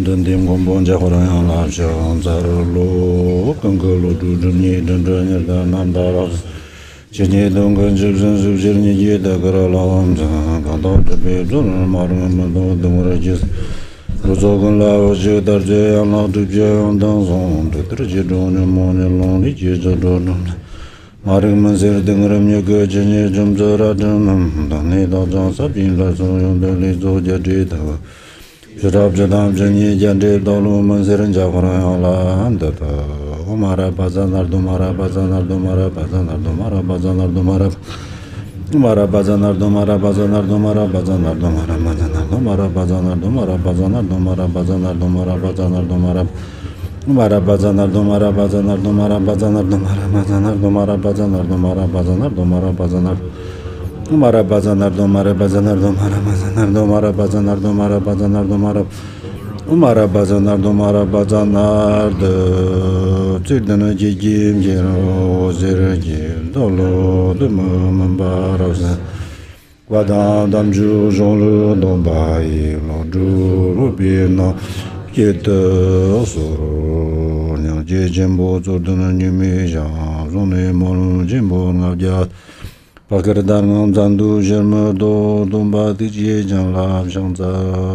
等定光波加火阳拉香在路跟个路住着你真正你的南达拉今年东跟就真是今年也的个老子刚到这边做人马人们都等我就是我做跟老就到这样老就这样当中这这这种人么人弄的接着这种马人们是等人家个今年怎么着了怎么当你到张沙边来所用的里做家这头这这这当今年讲这道路们是人家过来了的的我马拉巴扎那都马拉巴扎那都马拉巴扎那都马拉巴扎那都马拉马拉巴扎那都马拉巴扎那都马拉巴扎那都马拉巴扎那都马拉巴扎那都马拉巴扎那都马拉巴扎那都马拉巴扎那都马拉马拉巴扎那都马拉巴扎那都马拉巴扎那都马拉巴扎那都马拉巴扎那都马拉巴扎那都马拉巴扎那Mara bazanar do mara bazanar do mara bazanar do mara bazanar do mara bazanar do mara bazanar do mara bazanar do tirdana jijim jero zerje dolo de mambarosa Guadam damju jonlu do bai lo ju rubino kete soro nyang jejembo zordana nyumi jang zone monu jembo ngabjat Pakardan zandu jerme do domba di jie jiang la zhang za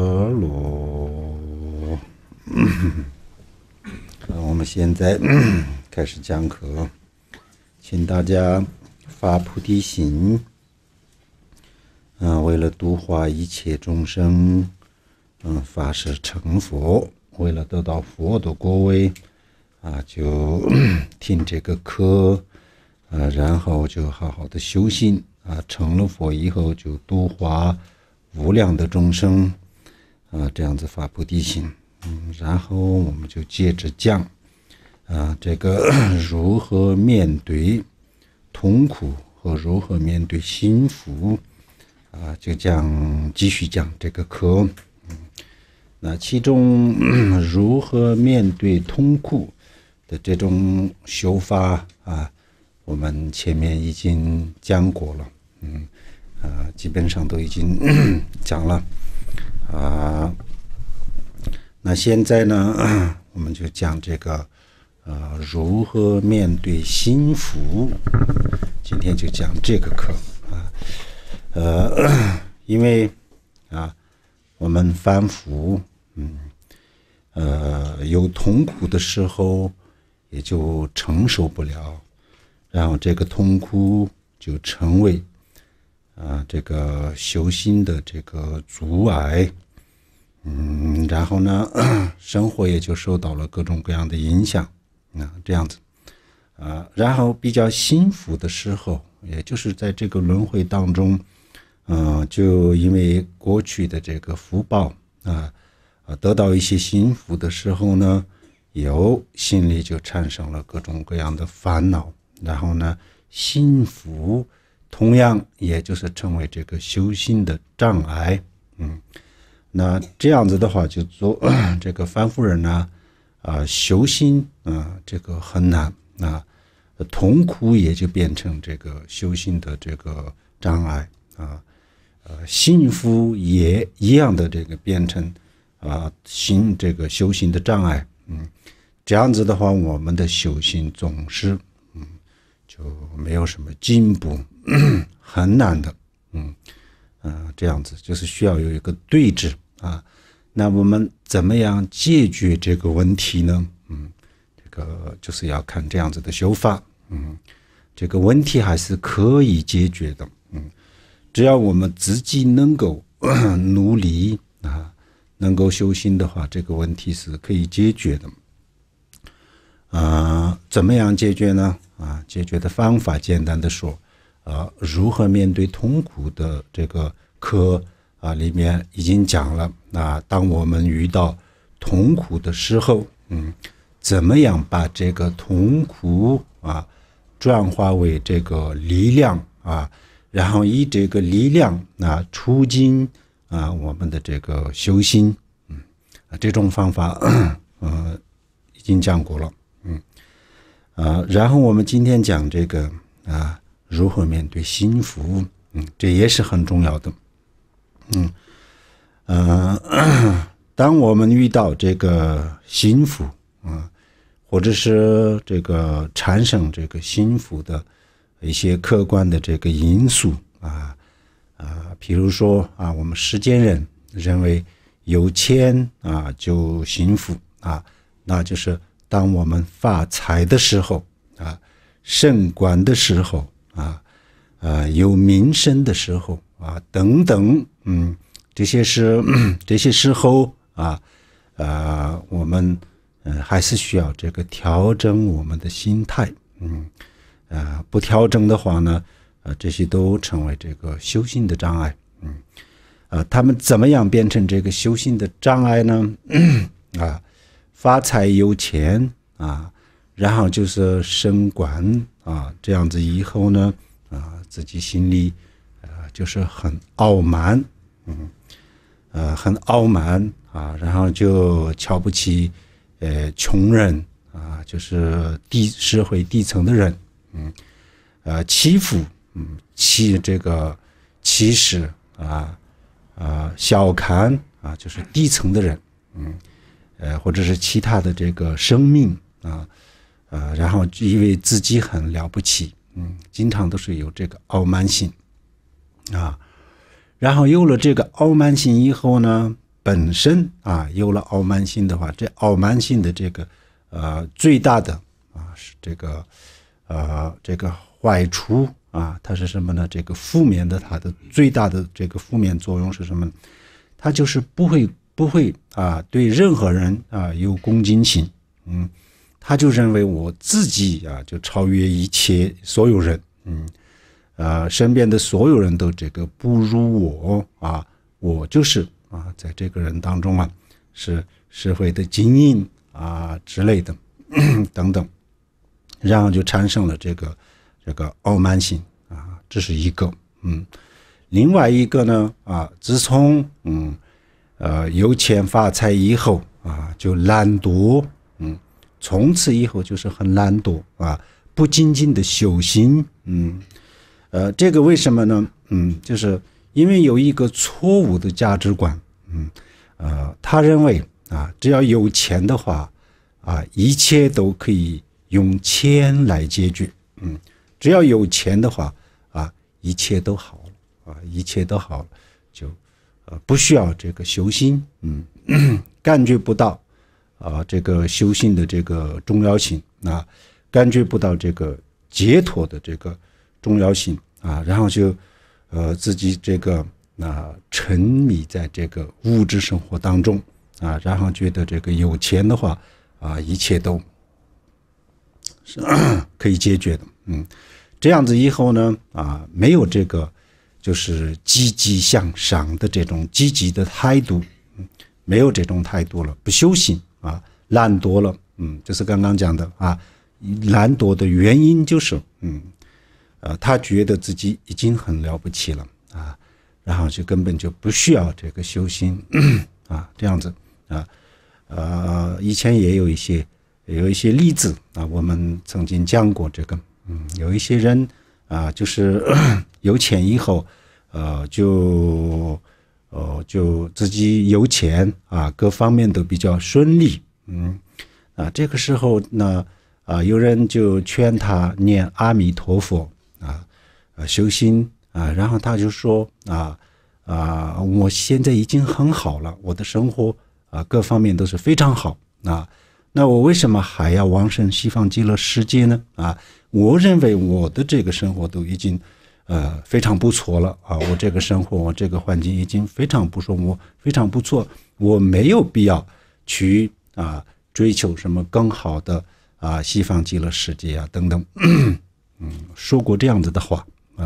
lu。我们现在开始讲课，请大家发菩提心，为了度化一切众生，发誓成佛，为了得到佛的果位，就听这个课。然后就好好的修行成了佛以后就度化无量的众生这样子发菩提心。然后我们就接着讲这个如何面对痛苦和如何面对幸福就继续讲这个课。那其中如何面对痛苦的这种修法我们前面已经讲过了，基本上都已经讲了，那现在呢，我们就讲这个，如何面对幸福，今天就讲这个课，因为我们反复，有痛苦的时候，也就承受不了。然后这个痛苦就成为这个修行的这个阻碍，然后呢，生活也就受到了各种各样的影响这样子然后比较幸福的时候，也就是在这个轮回当中就因为过去的这个福报得到一些幸福的时候呢，心里就产生了各种各样的烦恼。然后呢，幸福同样也就是成为这个修行的障碍。那这样子的话，就做这个凡夫人呢，修行这个很难痛苦也就变成这个修行的这个障碍幸福也一样的这个变成这个修行的障碍。这样子的话，我们的修行总是就没有什么进步，很难的，这样子就是需要有一个对峙那我们怎么样解决这个问题呢？这个就是要看这样子的修法，这个问题还是可以解决的，只要我们自己能够努力能够修行的话，这个问题是可以解决的。怎么样解决呢？解决的方法简单的说，如何面对痛苦的这个课里面已经讲了。当我们遇到痛苦的时候，怎么样把这个痛苦转化为这个力量然后以这个力量促进我们的这个修行，这种方法已经讲过了。然后我们今天讲这个如何面对幸福，这也是很重要的。 当我们遇到这个幸福或者是这个产生这个幸福的一些客观的这个因素比如说我们世间人认为有钱就幸福那就是当我们发财的时候升官的时候有名声的时候等等这些时候我们还是需要这个调整我们的心态不调整的话呢这些都成为这个修行的障碍他们怎么样变成这个修行的障碍呢发财有钱然后就是升官这样子以后呢自己心里就是很傲慢很傲慢然后就瞧不起穷人就是社会底层的人欺负歧视小看就是底层的人或者是其他的这个生命然后以为自己很了不起经常都是有这个傲慢心然后有了这个傲慢心以后呢本身有了傲慢心的话这傲慢心的这个最大的是这个坏处它是什么呢这个负面的它的最大的这个负面作用是什么呢它就是不会对任何人有恭敬心他就认为我自己就超越一切所有人身边的所有人都这个不如我我就是在这个人当中是社会的精英之类的等等然后就产生了这个傲慢心这是一个另外一个呢自从有钱发财以后就懒惰从此以后就是很懒惰不仅仅的修行这个为什么呢就是因为有一个错误的价值观他认为只要有钱的话一切都可以用钱来解决只要有钱的话一切都好了一切都好了就不需要这个修行感觉不到这个修行的这个重要性感觉不到这个解脱的这个重要性然后就自己这个沉迷在这个物质生活当中然后觉得这个有钱的话一切都是可以解决的这样子以后呢没有这个就是积极向上的这种积极的态度没有这种态度了不修行懒惰了就是刚刚讲的懒惰的原因就是他觉得自己已经很了不起了然后就根本就不需要这个修行这样子以前也有一些例子我们曾经讲过这个有一些人就是有钱以后就自己有钱各方面都比较顺利这个时候呢有人就劝他念阿弥陀佛修行然后他就说我现在已经很好了我的生活各方面都是非常好那我为什么还要往生西方极乐世界呢我认为我的这个生活都已经非常不错了我这个生活我这个环境已经非常不错我非常不错我没有必要去追求什么更好的西方极乐世界等等说过这样子的话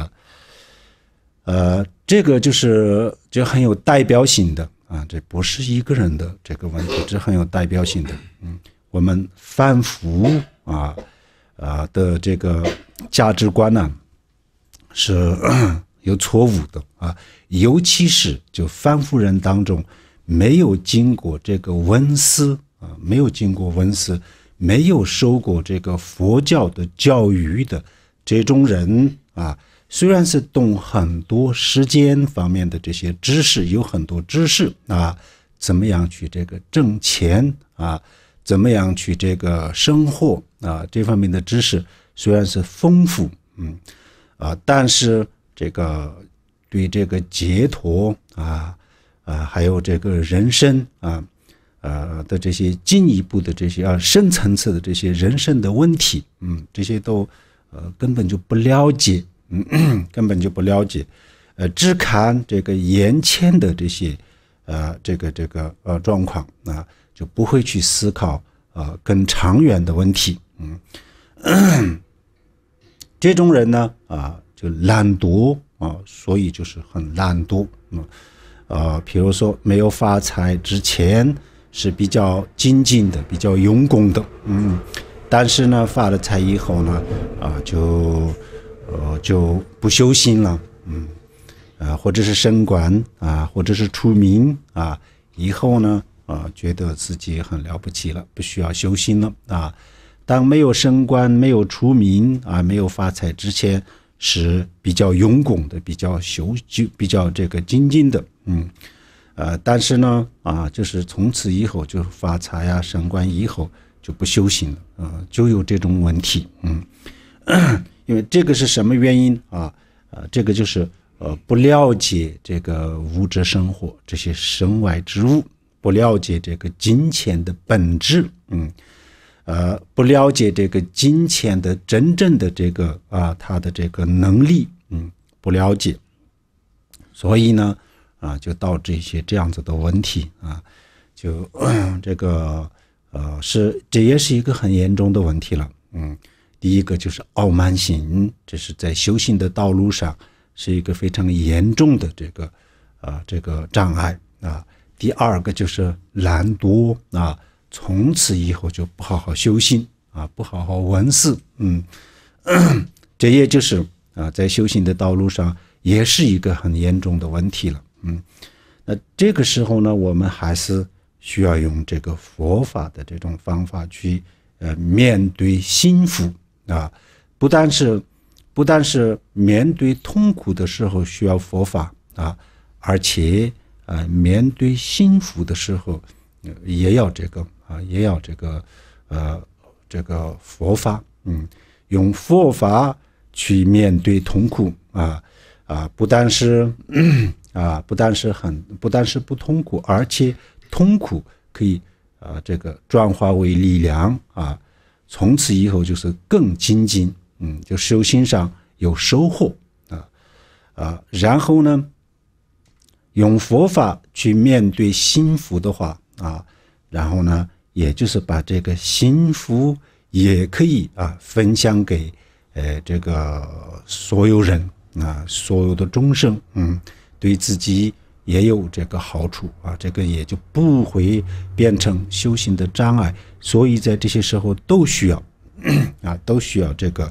这个就很有代表性的这不是一个人的这个问题这很有代表性的我们反复的这个价值观呢是有错误的尤其是就反复人当中没有经过这个文思没有经过文思没有受过这个佛教的教育的这种人虽然是懂很多时间方面的这些知识有很多知识怎么样去这个挣钱啊，怎么样去这个生活啊，这方面的知识虽然是丰富，但是这个对这个解脱还有这个人生的这些进一步的这些深层次的这些人生的问题，这些都根本就不了解，根本就不了解，只看这个眼前的这些这个状况就不会去思考更长远的问题，这种人呢就懒惰所以就是很懒惰，比如说没有发财之前是比较精进的，比较用功的，但是呢发了财以后呢就不修心了，或者是升官或者是出名以后呢觉得自己很了不起了，不需要修心了当没有升官没有出名没有发财之前是比较用功的，比较这个精进的，但是呢就是从此以后就发财升官以后就不修行了，就有这种问题，因为这个是什么原因这个就是不了解这个物质生活这些身外之物，不了解这个金钱的本质，不了解这个金钱的真正的这个它的这个能力，不了解，所以呢就导致一些这样子的问题就这个这也是一个很严重的问题了，第一个就是傲慢心，这是在修行的道路上是一个非常严重的这个障碍第二个就是懒惰从此以后就不好好修行不好好闻思，这也就是在修行的道路上也是一个很严重的问题了，那这个时候呢，我们还是需要用这个佛法的这种方法去面对幸福不但是面对痛苦的时候需要佛法而且面对幸福的时候也要这个佛法，用佛法去面对痛苦不但是不痛苦，而且痛苦可以这个转化为力量从此以后就是更精进，就修行上有收获然后呢用佛法去面对幸福的话然后呢也就是把这个幸福也可以分享给这个所有人所有的众生，对自己也有这个好处这个也就不会变成修行的障碍，所以在这些时候都需要这个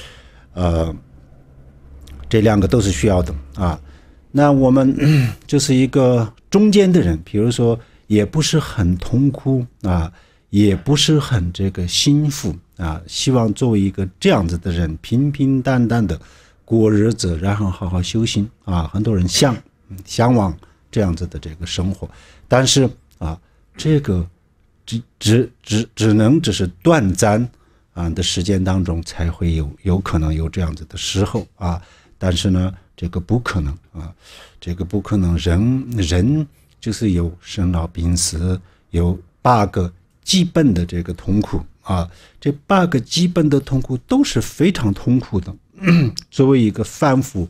这两个都是需要的那我们就是一个中间的人，比如说也不是很痛苦也不是很这个幸福希望作为一个这样子的人平平淡淡的过日子，然后好好修行很多人向往这样子的这个生活，但是这个只能只是短暂的时间当中才会有可能有这样子的时候但是呢这个不可能这个不可能，人就是有生老病死，有8个基本的这个痛苦这8个基本的痛苦都是非常痛苦的作为一个凡夫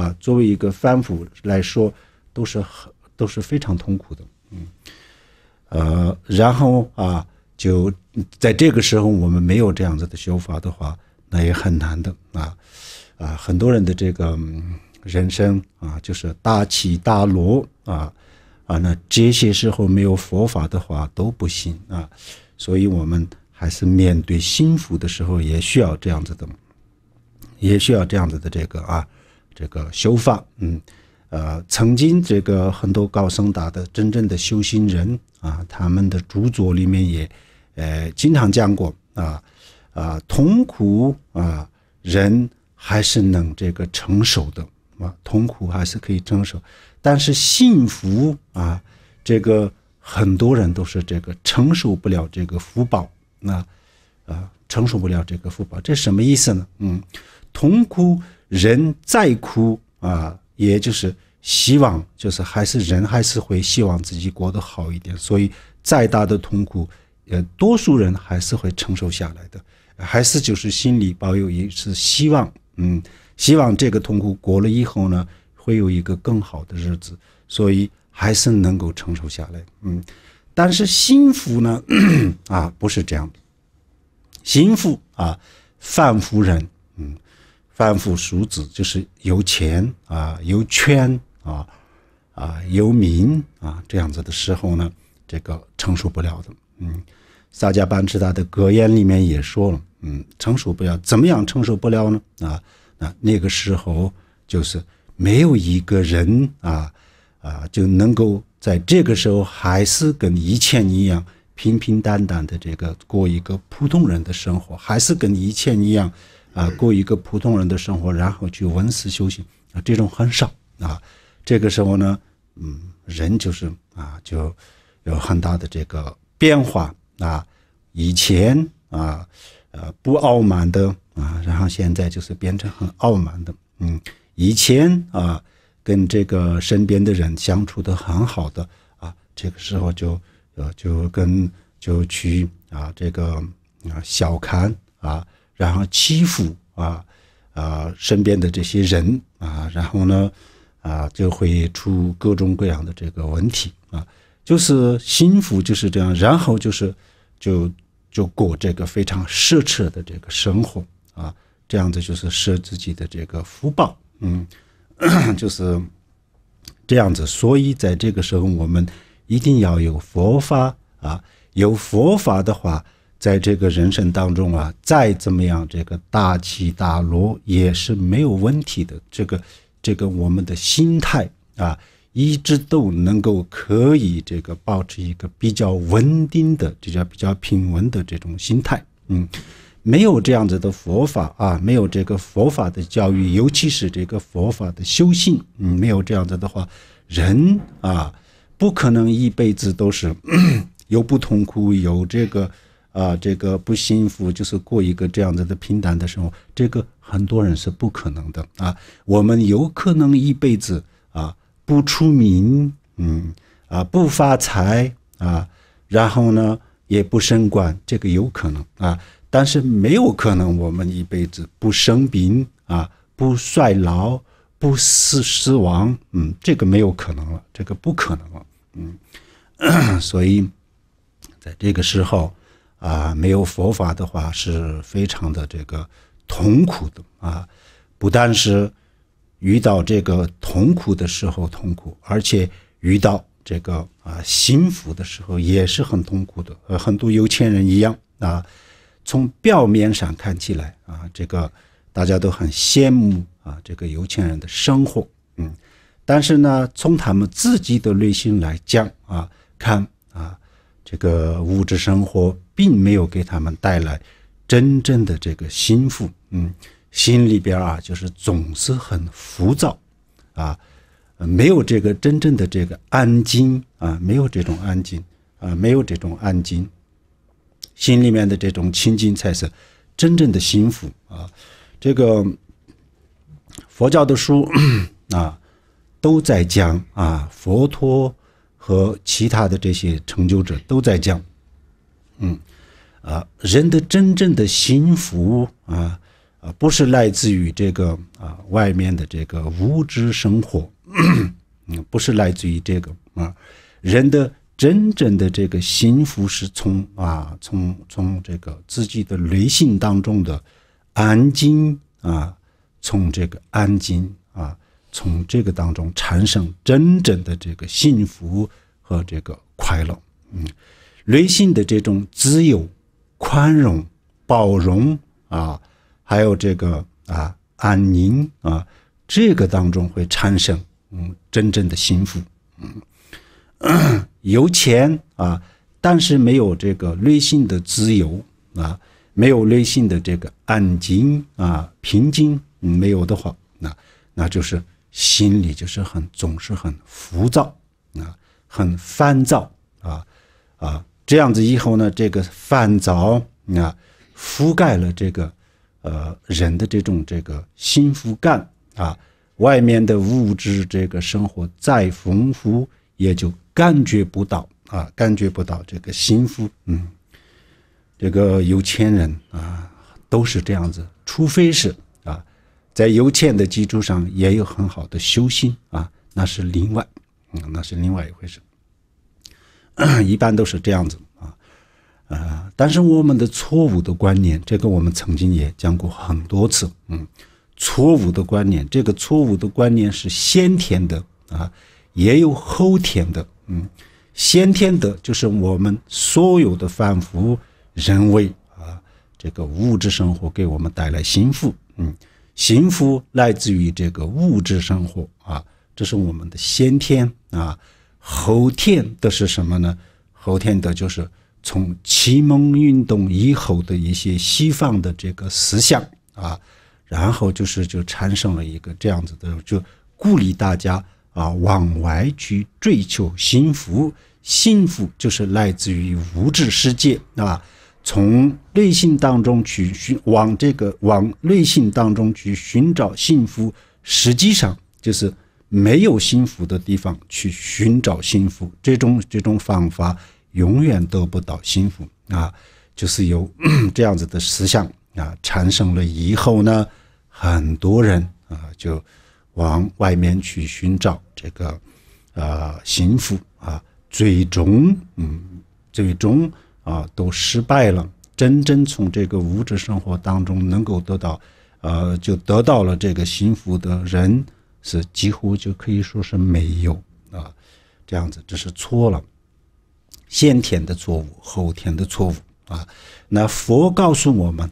来说都是非常痛苦的然后就在这个时候我们没有这样子的修法的话，那也很难的很多人的这个人生就是大起大落那这些时候没有佛法的话都不行所以我们还是面对幸福的时候也需要这样子的这个修法曾经这个很多高僧大的真正的修行人他们的著作里面也经常讲过痛苦人还是能这个承受的痛苦还是可以承受，但是幸福这个很多人都是这个承受不了这个福报，承受不了这个福报，这什么意思呢？痛苦人再苦也就是希望，就是人还是会希望自己过得好一点，所以再大的痛苦，多数人还是会承受下来的，还是就是心里抱有一丝希望，希望这个痛苦过了以后呢，会有一个更好的日子，所以还是能够承受下来。但是幸福呢，不是这样的。幸福凡夫人，凡夫俗子就是有钱有权有名这样子的时候呢，这个承受不了的。萨迦班智达的格言里面也说了，承受不了，怎么样承受不了呢？那个时候就是没有一个人就能够在这个时候还是跟以前一样平平淡淡的这个过一个普通人的生活，还是跟以前一样过一个普通人的生活，然后去闻思修行这种很少这个时候呢，人就是就有很大的这个变化以前不傲慢的然后现在就是变成很傲慢的。以前跟这个身边的人相处的很好的这个时候就去这个小看然后欺负身边的这些人然后呢就会出各种各样的这个问题就是幸福就是这样，然后就过这个非常奢侈的这个生活这样子就是奢自己的这个福报，就是这样子。所以在这个时候我们一定要有佛法有佛法的话，在这个人生当中再怎么样这个大起大落也是没有问题的。这个我们的心态一直都能够可以这个保持一个比较稳定的比较平稳的这种心态。没有这样子的佛法没有这个佛法的教育，尤其是这个佛法的修行没有这样子的话，人不可能一辈子都是有不痛苦，有这个不幸福，就是过一个这样子的平淡的生活，这个很多人是不可能的我们有可能一辈子不出名不发财然后呢也不升官，这个有可能但是没有可能我们一辈子不生病不衰老不死亡这个没有可能了，这个不可能了所以在这个时候没有佛法的话是非常的这个痛苦的不但是遇到这个痛苦的时候痛苦，而且遇到这个幸福的时候也是很痛苦的。很多有钱人一样从表面上看起来这个大家都很羡慕这个有钱人的生活但是呢从他们自己的内心来讲看这个物质生活并没有给他们带来真正的这个幸福心里边就是总是很浮躁没有这个真正的这个安静没有这种安静没有这种安静，心里面的这种清净才是真正的幸福这个佛教的书都在讲佛陀和其他的这些成就者都在讲人的真正的幸福不是来自于这个外面的这个物质生活不是来自于这个人的真正的这个幸福是从这个自己的内心当中的安静从这个安静从这个当中产生真正的这个幸福和这个快乐内心的这种自由宽容包容还有这个安宁这个当中会产生真正的幸福有钱但是没有这个内心的自由没有内心的这个安静平静没有的话那就是心里就是总是很浮躁很烦躁这样子以后呢，这个烦躁覆盖了这个人的这个幸福感外面的物质这个生活再丰富，也就感觉不到这个幸福。这个有钱人都是这样子，除非是在有钱的基础上也有很好的修行那是另外一回事。一般都是这样子但是我们的错误的观念，这个我们曾经也讲过很多次。错误的观念，这个错误的观念是先天的也有后天的。先天的就是我们所有的凡夫认为这个物质生活给我们带来幸福。幸福来自于这个物质生活这是我们的先天后天的是什么呢？后天的就是从启蒙运动以后的一些西方的这个思想然后就产生了一个这样子的，就鼓励大家往外去追求幸福。幸福就是来自于物质世界从内心当中去往内心当中去寻找幸福，实际上就是没有幸福的地方去寻找幸福。这种方法永远得不到幸福就是有这样子的思想产生了以后呢，很多人就往外面去寻找这个幸福最终都失败了。真正从这个物质生活当中能够得到就得到了这个幸福的人是几乎就可以说是没有这样子，这是错了，先天的错误，后天的错误那佛告诉我们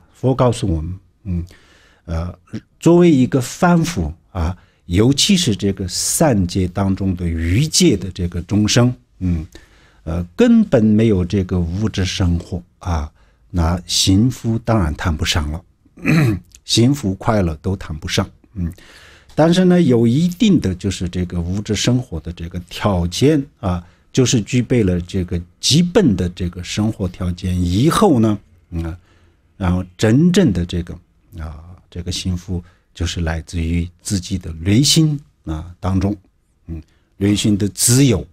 作为一个凡夫尤其是这个三界当中的欲界的这个众生根本没有这个物质生活那幸福当然谈不上了，幸福快乐都谈不上。但是呢，有一定的就是这个物质生活的这个条件就是具备了这个基本的这个生活条件以后呢然后真正的这个幸福就是来自于自己的内心当中内心的自由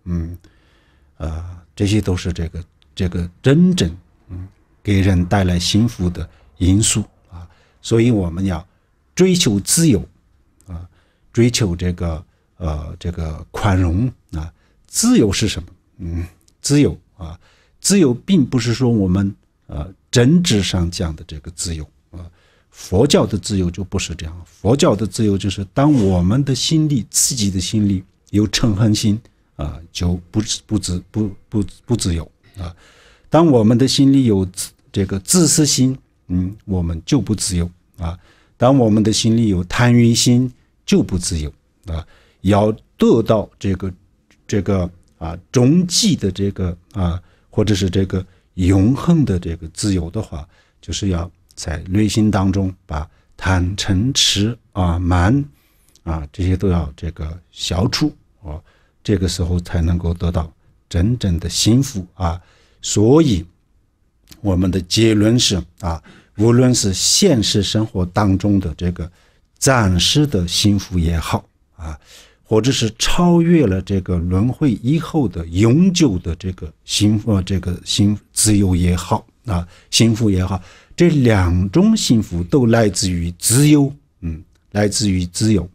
这些都是这个真正给人带来幸福的因素所以我们要追求自由追求这个宽容自由是什么？自由并不是说我们政治上讲的这个自由佛教的自由就不是这样。佛教的自由就是当我们的心里自己的心里有嗔恨心就不自由当我们的心里有这个自私心我们就不自由当我们的心里有贪欲心就不自由要得到这个终极的这个或者是这个永恒的这个自由的话，就是要在内心当中把贪嗔痴慢这些都要这个消除这个时候才能够得到真正的幸福所以我们的结论是无论是现实生活当中的这个暂时的幸福也好或者是超越了这个轮回以后的永久的这个自由也好幸福也好，这两种幸福都来自于自由来自于自由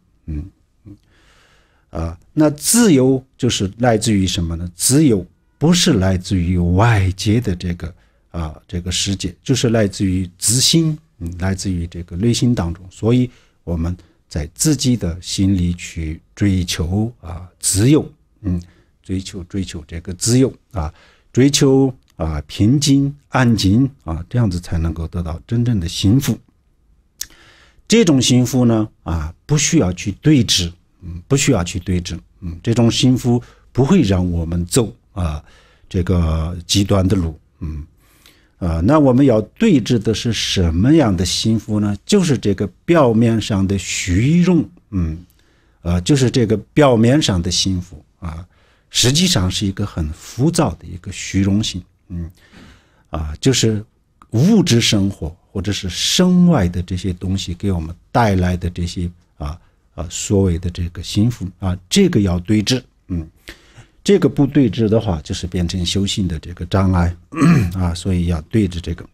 那自由就是来自于什么呢？自由不是来自于外界的这个世界，就是来自于自心来自于这个内心当中。所以我们在自己的心里去追求自由追求这个自由追求平静安静这样子才能够得到真正的幸福。这种幸福呢不需要去对峙这种幸福不会让我们走这个极端的路那我们要对峙的是什么样的幸福呢？就是这个表面上的虚荣就是这个表面上的幸福实际上是一个很浮躁的一个虚荣心，就是物质生活或者是身外的这些东西给我们带来的这些所谓的这个幸福这个要对峙，这个不对峙的话，就是变成修行的这个障碍所以要对峙这个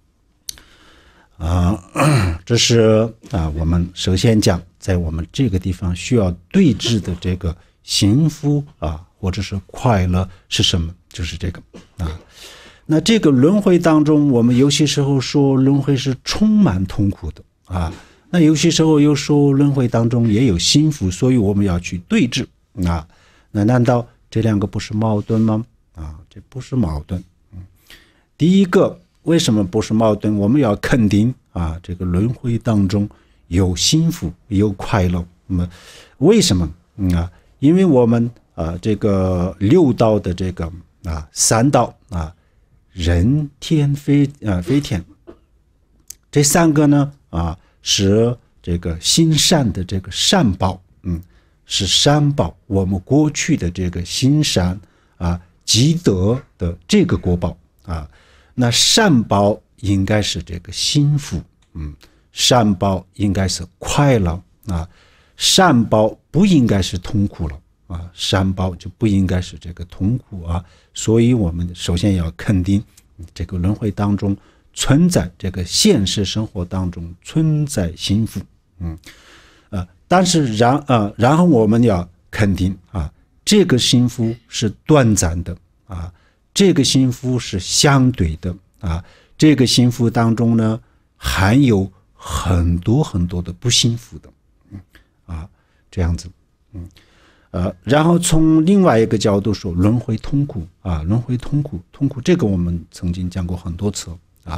这是我们首先讲，在我们这个地方需要对峙的这个幸福或者是快乐是什么？就是这个那这个轮回当中，我们有些时候说轮回是充满痛苦的那有些时候又说轮回当中也有幸福，所以我们要去对峙那难道这两个不是矛盾吗？这不是矛盾。第一个，为什么不是矛盾？我们要肯定这个轮回当中有幸福有快乐。那么为什么因为我们这个六道的这个三道人天非天，这三个呢是这个行善的这个善报，是善报，我们过去的这个行善积德的这个果报那善报应该是这个幸福，善报应该是快乐善报不应该是痛苦了善报就不应该是这个痛苦所以我们首先要肯定这个轮回当中存在，这个现实生活当中存在幸福，但是然后我们要肯定这个幸福是短暂的这个幸福是相对的这个幸福当中呢含有很多很多的不幸福的这样子然后从另外一个角度说，轮回痛苦轮回痛苦这个我们曾经讲过很多次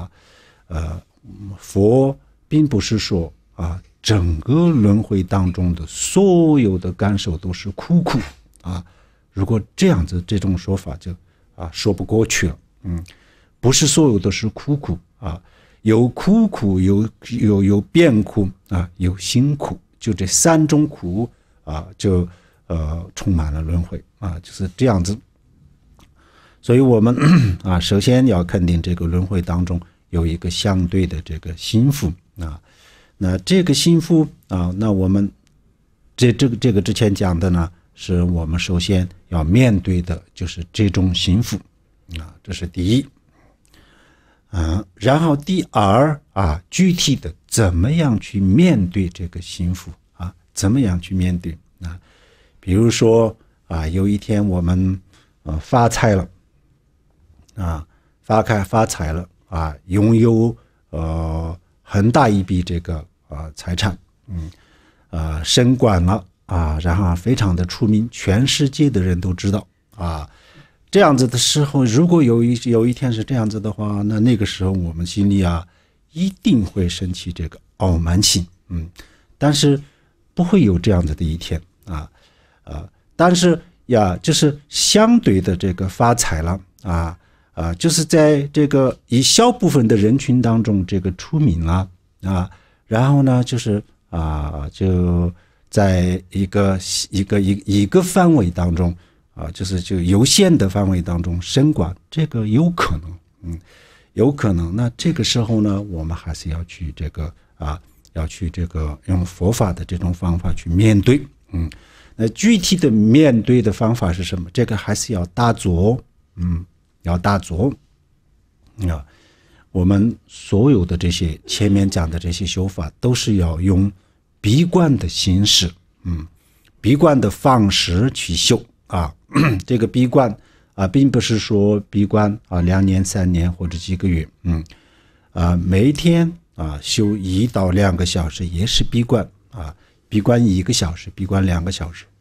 佛并不是说整个轮回当中的所有的感受都是苦如果这样子这种说法就说不过去了不是所有都是苦有苦苦有变苦有辛苦，就这三种苦就充满了轮回就是这样子。所以我们首先要肯定这个轮回当中有一个相对的这个幸福那这个幸福那我们这个之前讲的呢，是我们首先要面对的就是这种幸福这是第一然后第二具体的怎么样去面对这个幸福怎么样去面对比如说有一天我们发财了发财了拥有很大一笔这个财产升官了然后非常的出名，全世界的人都知道这样子的时候，如果有一天是这样子的话，那个时候我们心里一定会升起这个傲慢心但是不会有这样子的一天但是就是相对的这个发财了就是在这个一小部分的人群当中这个出名了然后呢就是就在一个范围当中就有限的范围当中升官，这个有可能有可能。那这个时候呢，我们还是要去这个要去这个用佛法的这种方法去面对那具体的面对的方法是什么？这个还是要打坐要打坐我们所有的这些前面讲的这些修法都是要用闭关的形式闭关的方式去修这个闭关并不是说闭关2年3年或者几个月每天修1到2个小时也是闭关闭关1个小时，闭关2个小时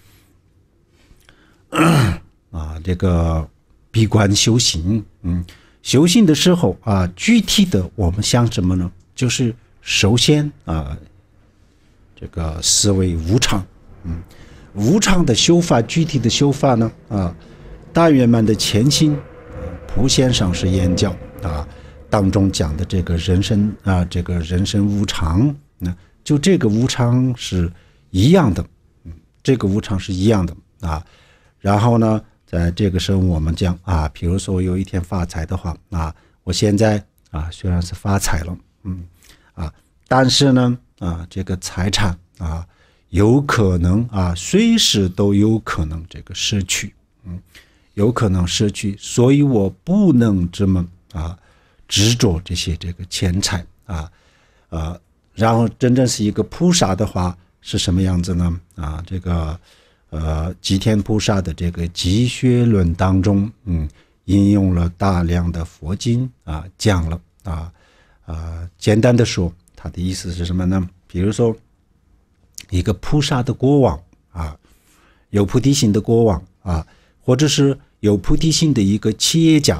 这个闭关修行修行的时候具体的我们想什么呢？就是首先这个思维无常无常的修法，具体的修法呢大圆满的前行普贤上师言教当中讲的这个人生这个人生无常就这个无常是一样的这个无常是一样的然后呢，在这个时候我们讲啊，比如说我有一天发财的话啊，我现在啊虽然是发财了，但是呢这个财产啊有可能啊随时都有可能这个失去，有可能失去，所以我不能这么执着这个钱财然后真正是一个菩萨的话是什么样子呢？这个吉天菩萨的这个集学论当中，引用了大量的佛经讲了简单的说，他的意思是什么呢？比如说一个菩萨的国王有菩提心的国王或者是有菩提心的一个企业家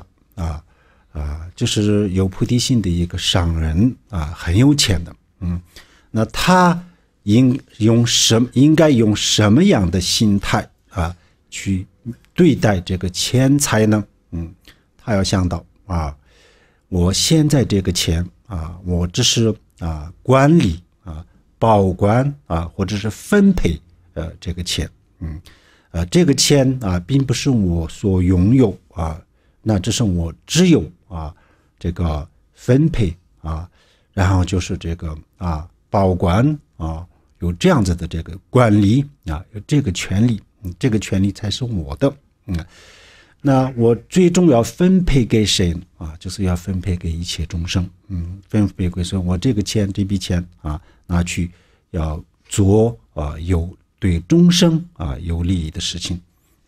就是有菩提心的一个商人很有钱的，那他应该用什么样的心态去对待这个钱财呢？他要想到我现在这个钱我只是管理保管或者是分配这个钱，这个钱并不是我所拥有那这是我只有这个分配然后就是这个保管有这样子的这个管理有这个权利，这个权利才是我的。那我最终要分配给谁就是要分配给一切众生，分配给谁？我这笔钱拿去要做有对众生有利益的事情。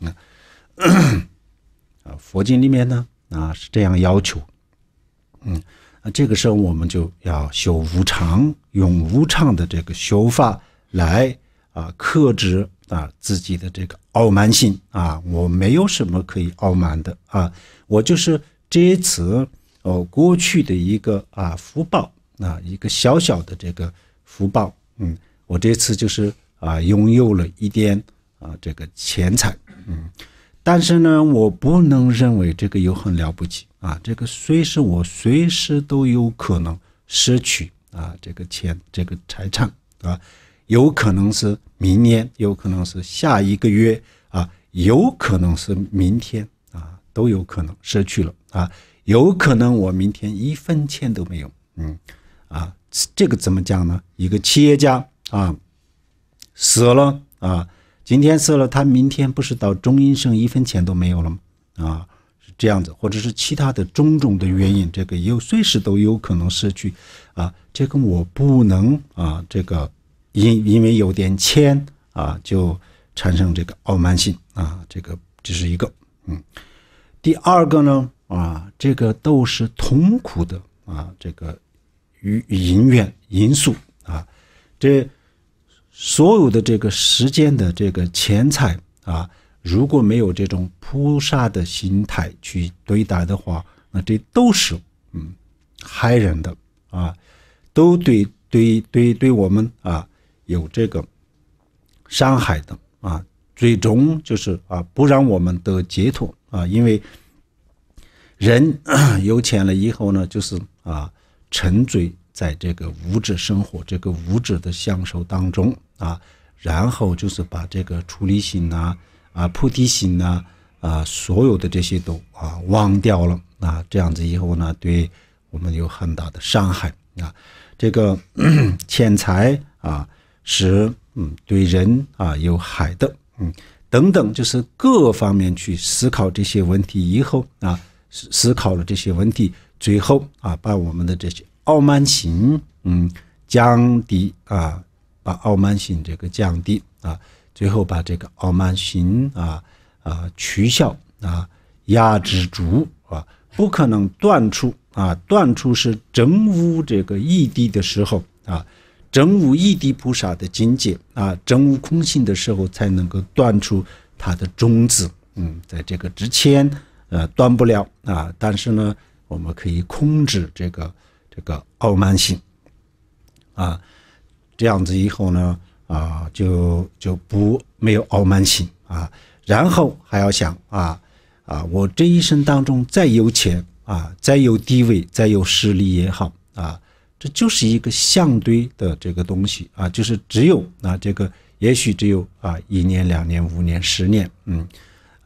佛经里面呢是这样要求。这个时候我们就要修无常，用无常的这个修法来克制自己的这个傲慢心我没有什么可以傲慢的我就是这一次过去的一个福报一个小小的这个福报，我这次就是拥有了一点这个钱财，但是呢我不能认为这个有很了不起这个我随时都有可能失去这个钱这个财产有可能是明年，有可能是下一个月有可能是明天都有可能失去了有可能我明天1分钱都没有。这个怎么讲呢？一个企业家死了今天死了，他明天不是到中阴身1分钱都没有了吗？是这样子，或者是其他的种种的原因，这个随时都有可能失去这个我不能这个因为有点钱就产生这个傲慢心这是一个。第二个呢这个都是痛苦的这个因素这所有的这个世间的这个钱财如果没有这种菩萨的心态去对待的话，那这都是害人的都对我们有这个伤害的最终就是不让我们得解脱因为人有钱了以后呢，就是沉醉在这个物质生活这个物质的享受当中然后就是把这个出离心菩提心所有的这些都忘掉了这样子以后呢，对我们有很大的伤害这个钱财是对人有害的等等，就是各方面去思考这些问题以后思考了这些问题，最后把我们的这些傲慢心降低把傲慢心这个降低最后把这个傲慢心取消压制住不可能断除断除是证悟这个义谛的时候证悟义谛菩萨的境界证悟空性的时候才能够断除它的种子在这个之前断不了但是呢我们可以控制这个傲慢心这样子以后呢就没有傲慢心然后还要想我这一生当中再有钱再有地位再有势力也好这就是一个相对的这个东西就是只有这个也许只有1年2年5年10年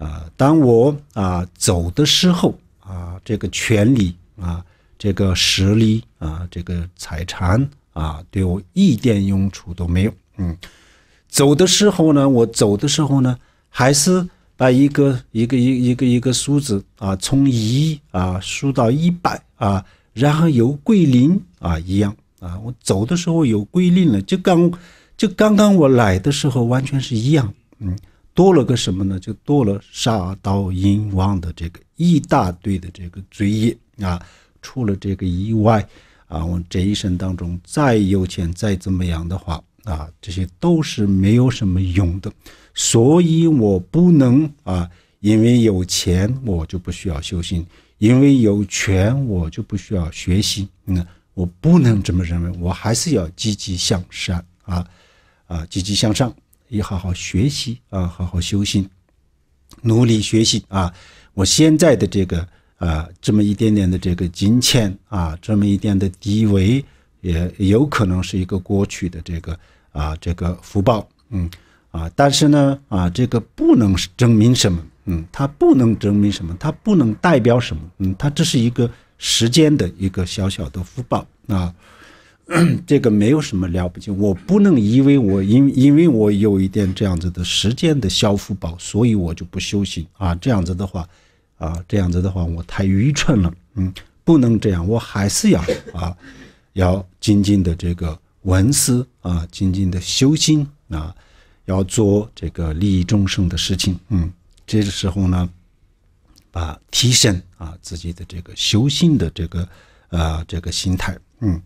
当我走的时候这个权利这个实力这个财产对我一点用处都没有。走的时候呢，还是把一个数字从1数到100然后又归零一样我走的时候有归零了，就刚刚我来的时候完全是一样。多了个什么呢？就多了杀盗淫妄的这个一大堆的这个罪业除了这个以外我这一生当中再有钱再怎么样的话这些都是没有什么用的。所以我不能因为有钱我就不需要修行，因为有权我就不需要学习。我不能这么认为，我还是要积极向善积极向上，也好好学习好好修行，努力学习我现在的这个这么一点点的这个金钱这么一点的地位，也有可能是一个过去的这个福报。但是呢这个不能证明什么。它不能证明什么，它不能代表什么。它只是一个时间的一个小小的福报这个没有什么了不起。我不能以为因为我有一点这样子的时间的小福报，所以我就不修行这样子的话我太愚蠢了。不能这样，我还是要精进的这个闻思精进的修行要做这个利益众生的事情。这个时候呢把提升自己的这个修行的这个心态。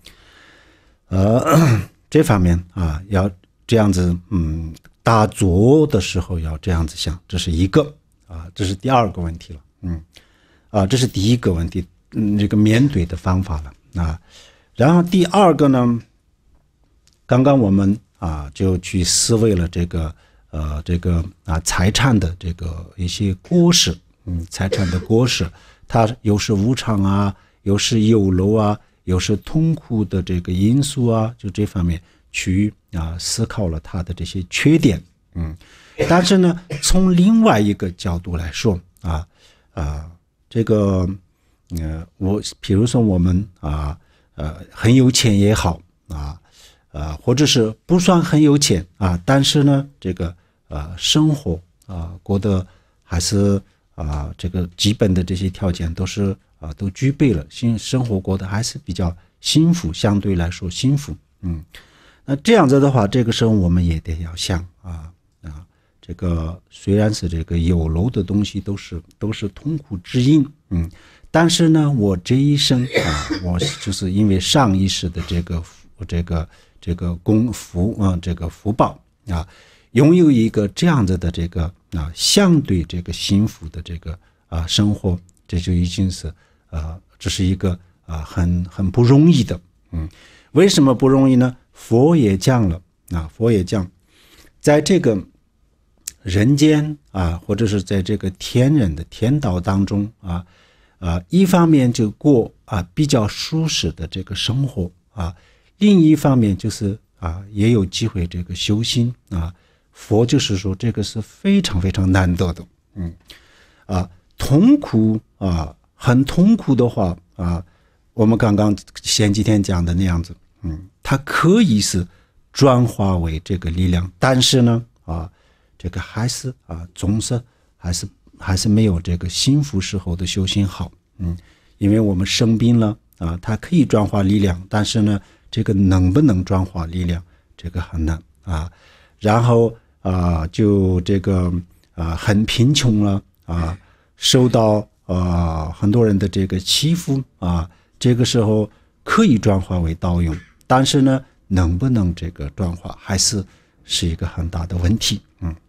这方面要这样子打坐的时候要这样子想，这是一个这是第二个问题了。这是第一个问题这个面对的方法了然后第二个呢，刚刚我们就去思维了这个财产的这个一些果实。财产的果实它有是无常有是有漏有是痛苦的这个因素就这方面去思考了它的这些缺点。但是呢从另外一个角度来说这个比如说我们很有钱也好或者是不算很有钱但是呢这个生活过得还是这个基本的这些条件都具备了，生活过得还是比较幸福，相对来说幸福。那这样子的话，这个时候我们也得要想这个虽然是这个有漏的东西都是痛苦之因。但是呢我这一生我就是因为上一世的这个功福这个福报拥有一个这样子的这个相对这个幸福的这个生活，这就已经是这是一个很不容易的。为什么不容易呢？佛也讲了佛也讲在这个人间或者是在这个天人的天道当中一方面就过比较舒适的这个生活另一方面就是也有机会这个修心佛就是说这个是非常非常难得的。痛苦很痛苦的话我们刚刚前几天讲的那样子它可以是转化为这个力量，但是呢这个还是总是还是没有这个幸福时候的修行好。因为我们生病了它可以转化力量，但是呢这个能不能转化力量这个很难然后就这个很贫穷了受到很多人的这个欺负这个时候可以转化为道用，但是呢能不能这个转化还是一个很大的问题。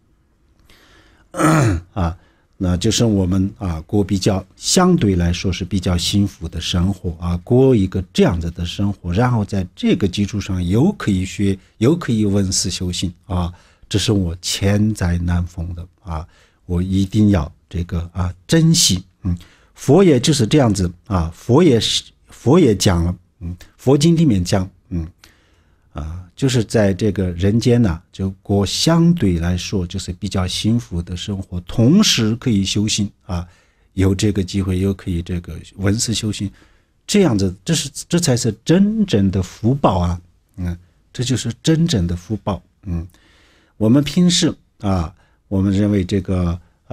那就是我们过比较相对来说是比较幸福的生活过一个这样子的生活，然后在这个基础上又可以学又可以闻思修行这是我千载难逢的我一定要这个珍惜。佛也就是这样子佛也讲了佛经里面讲就是在这个人间呢，就过相对来说就是比较幸福的生活，同时可以修行啊，有这个机会又可以这个闻思修行，这样子，这才是真正的福报啊，这就是真正的福报。我们平时啊，我们认为这个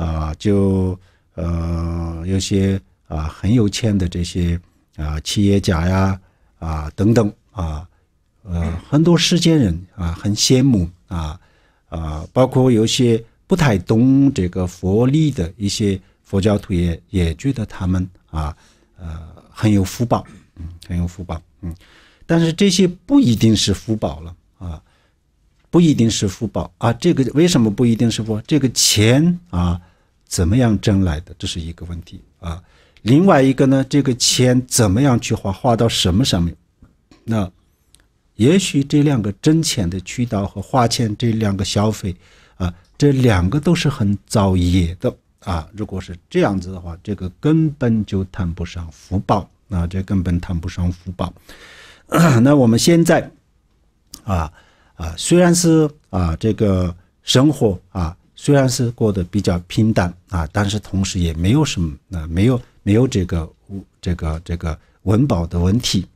有些很有钱的这些企业家呀等等很多世间人很羡慕包括有些不太懂这个佛理的一些佛教徒也觉得他们很有福报，很有福报，但是这些不一定是福报了不一定是福报这个为什么不一定是福报？这个钱怎么样挣来的，这是一个问题另外一个呢，这个钱怎么样去花到什么上面？那也许这两个挣钱的渠道和花钱这两个消费这两个都是很造业的如果是这样子的话，这个根本就谈不上福报这根本谈不上福报。那我们现在虽然是这个生活虽然是过得比较平淡但是同时也没有什么没有这个温饱的问题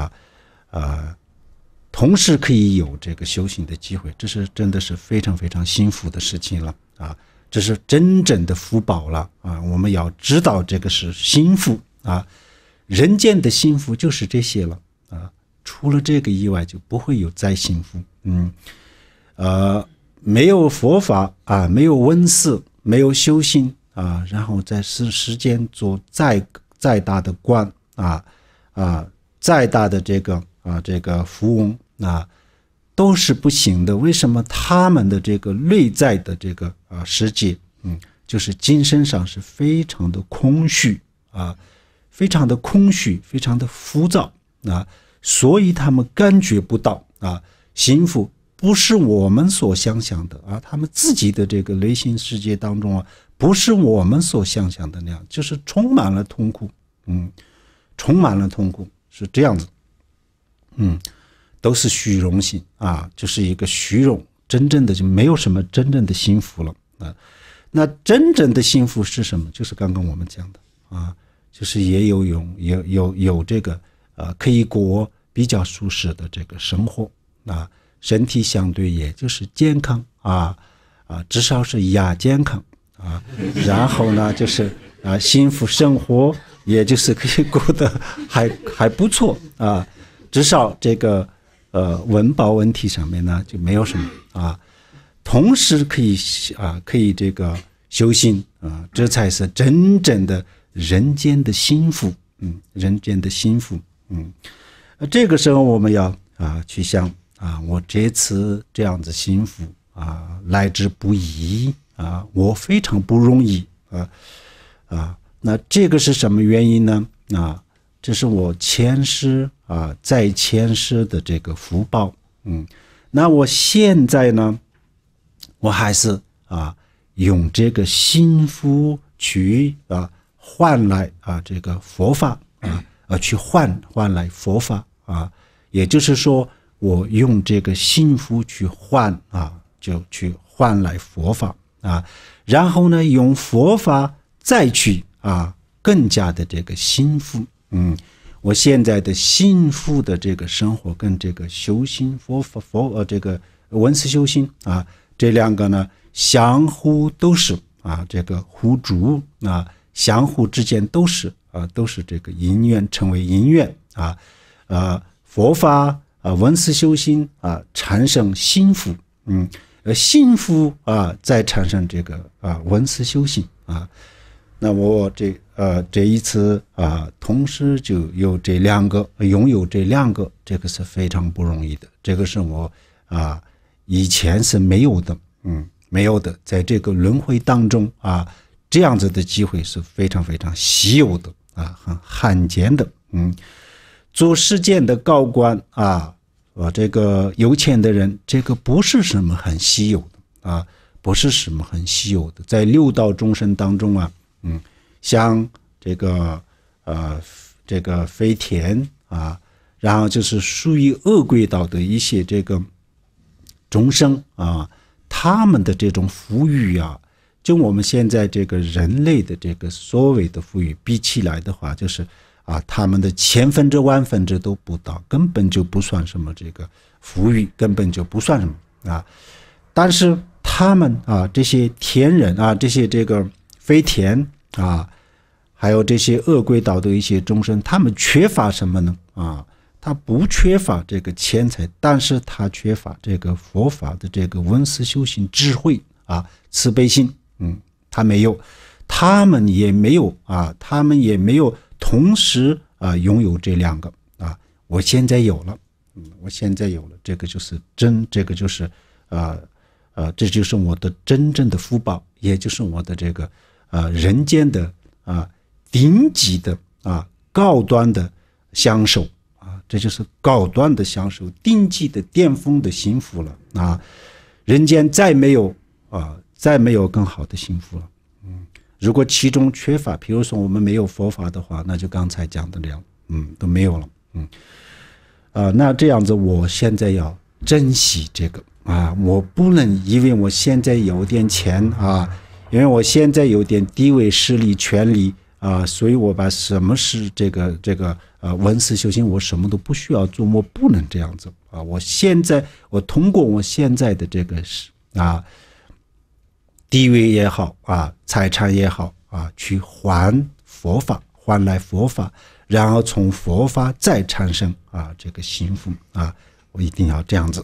同时可以有这个修行的机会，这是真的是非常非常幸福的事情了这是真正的福报了我们要知道这个是幸福人间的幸福就是这些了除了这个以外就不会有再幸福没有佛法没有闻思，没有修行然后在世间做再大的官再大的这个富翁都是不行的。为什么？他们的这个内在的这个世界就是精神上是非常的空虚非常的空虚，非常的浮躁所以他们感觉不到幸福不是我们所想象的他们自己的这个内心世界当中不是我们所想象的那样，就是充满了痛苦充满了痛苦，是这样子都是虚荣心就是一个虚荣，真正的就没有什么真正的幸福了那真正的幸福是什么？就是刚刚我们讲的就是也有这个可以过比较舒适的这个生活身体相对也就是健康至少是亚健康然后呢就是幸福生活也就是可以过得还不错至少这个温饱问题上面呢就没有什么同时可以这个修行这才是真正的人间的幸福人间的幸福这个时候我们要去想我这次这样子幸福来之不易我非常不容易那这个是什么原因呢这是我前世在前世的这个福报那我现在呢我还是用这个幸福去换来这个佛法去换来佛法也就是说我用这个幸福去换就去换来佛法然后呢用佛法再去更加的这个幸福我现在的幸福的这个生活跟这个修行这个闻思修行这两个呢相互都是这个互助相互之间都是这个因缘，成为因缘佛法闻思修行产生幸福幸福再产生这个闻思修行那我这一次同时就有这两个，拥有这两个，这个是非常不容易的，这个是我以前是没有的没有的，在这个轮回当中这样子的机会是非常非常稀有的很罕见的做世间的高官这个有钱的人，这个不是什么很稀有的不是什么很稀有的，在六道众生当中像这个飞天然后就是属于恶鬼道的一些这个众生啊，他们的这种富裕啊，就我们现在这个人类的这个所谓的富裕比起来的话，就是啊，他们的千分之万分之都不到，根本就不算什么这个富裕，根本就不算什么啊。但是他们啊，这些天人啊，这些这个飞天啊，还有这些恶鬼道的一些众生，他们缺乏什么呢？啊，他不缺乏这个钱财，但是他缺乏这个佛法的这个闻思修行智慧啊，慈悲心，他没有，他们也没有啊，他们也没有同时啊拥有这两个啊。我现在有了，我现在有了，这个就是真，这个就是这就是我的真正的福报，也就是我的这个人间的顶级的高端的享受啊，这就是高端的享受，顶级的巅峰的幸福了啊！人间再没有更好的幸福了。如果其中缺乏，比如说我们没有佛法的话，那就刚才讲的那样，都没有了。那这样子，我现在要珍惜这个啊，我不能因为我现在有点钱啊，因为我现在有点地位、势力、权力啊，所以我把什么是这个闻思修行，我什么都不需要做，我不能这样子啊！我通过我现在的这个地位也好啊，财产也好啊，去还佛法，换来佛法，然后从佛法再产生这个幸福啊！我一定要这样子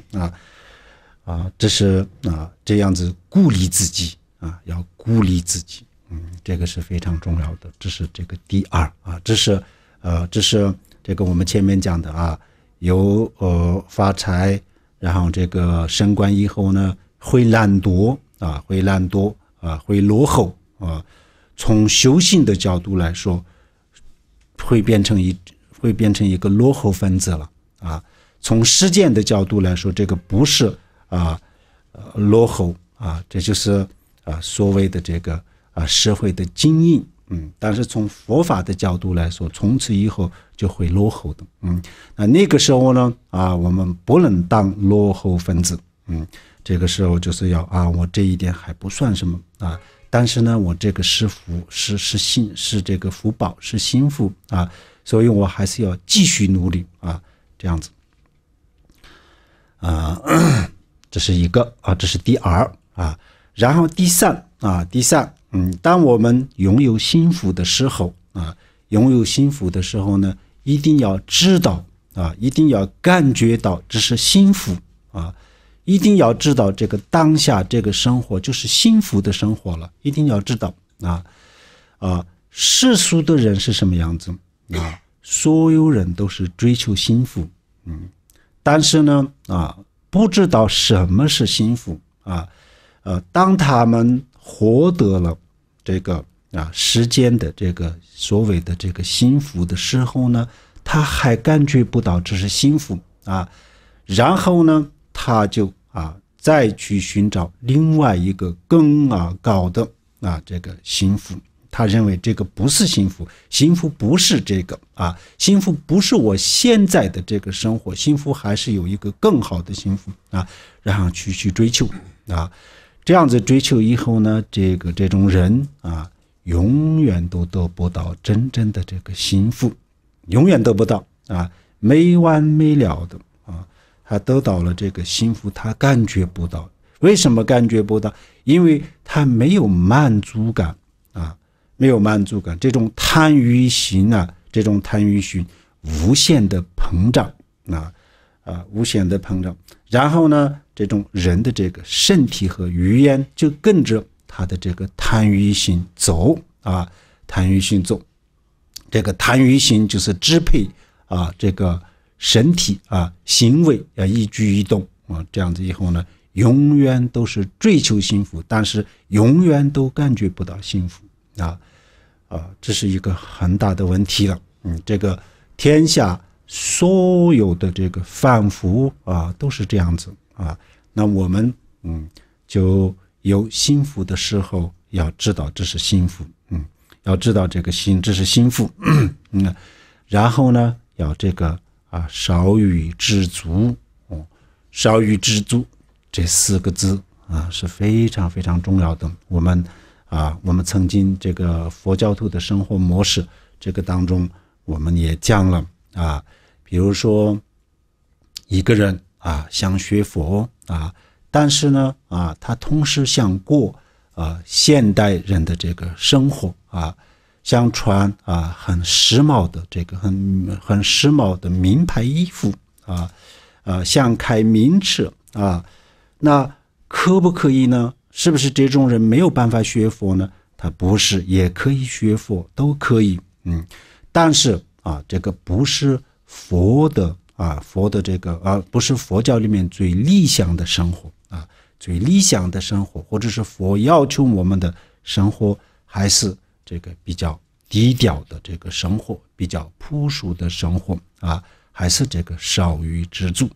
这是这样子鼓励自己要鼓励自己，这个是非常重要的。这是这个第二这是这个我们前面讲的有发财，然后这个升官以后呢，会懒惰会落后从修行的角度来说，会变成一个落后分子了从实践的角度来说，这个不是落后这就是所谓的这个社会的精英但是从佛法的角度来说，从此以后就会落后的那个时候呢我们不能当落后分子这个时候就是要我这一点还不算什么但是呢我这个是这个福报是幸福所以我还是要继续努力这样子这是一个这是第二然后第三当我们拥有幸福的时候呢，一定要知道一定要感觉到这是幸福一定要知道这个当下这个生活就是幸福的生活了，一定要知道世俗的人是什么样子所有人都是追求幸福但是呢不知道什么是幸福当他们获得了这个时间的这个所谓的这个幸福的时候呢，他还感觉不到这是幸福然后呢他就再去寻找另外一个更高的这个幸福，他认为这个不是幸福，幸福不是这个幸福不是我现在的这个生活，幸福还是有一个更好的幸福然后去追求这样子追求以后呢，这种人永远都得不到真正的这个幸福，永远得不到没完没了的他得到了这个幸福，他感觉不到。为什么感觉不到？因为他没有满足感没有满足感，这种贪欲心无限的膨胀无限的膨胀，然后呢这种人的这个身体和语言就跟着他的这个贪欲心走贪欲心走，这个贪欲心就是支配这个身体行为一举一动这样子以后呢，永远都是追求幸福，但是永远都感觉不到幸福这是一个很大的问题了这个天下所有的这个凡夫都是这样子那我们就有幸福的时候要知道这是幸福要知道这是幸福然后呢要这个少欲知足少欲知足这4个字啊是非常非常重要的。我们曾经这个佛教徒的生活模式这个当中，我们也讲了啊，比如说一个人想学佛但是呢他同时想过现代人的这个生活想穿很时髦的这个很时髦的名牌衣服想开名车那可不可以呢？是不是这种人没有办法学佛呢？他不是，也可以学佛，都可以。但是这个不是佛的这个不是佛教里面最理想的生活最理想的生活，或者是佛要求我们的生活，还是这个比较低调的这个生活，比较朴素的生活还是这个少欲知足。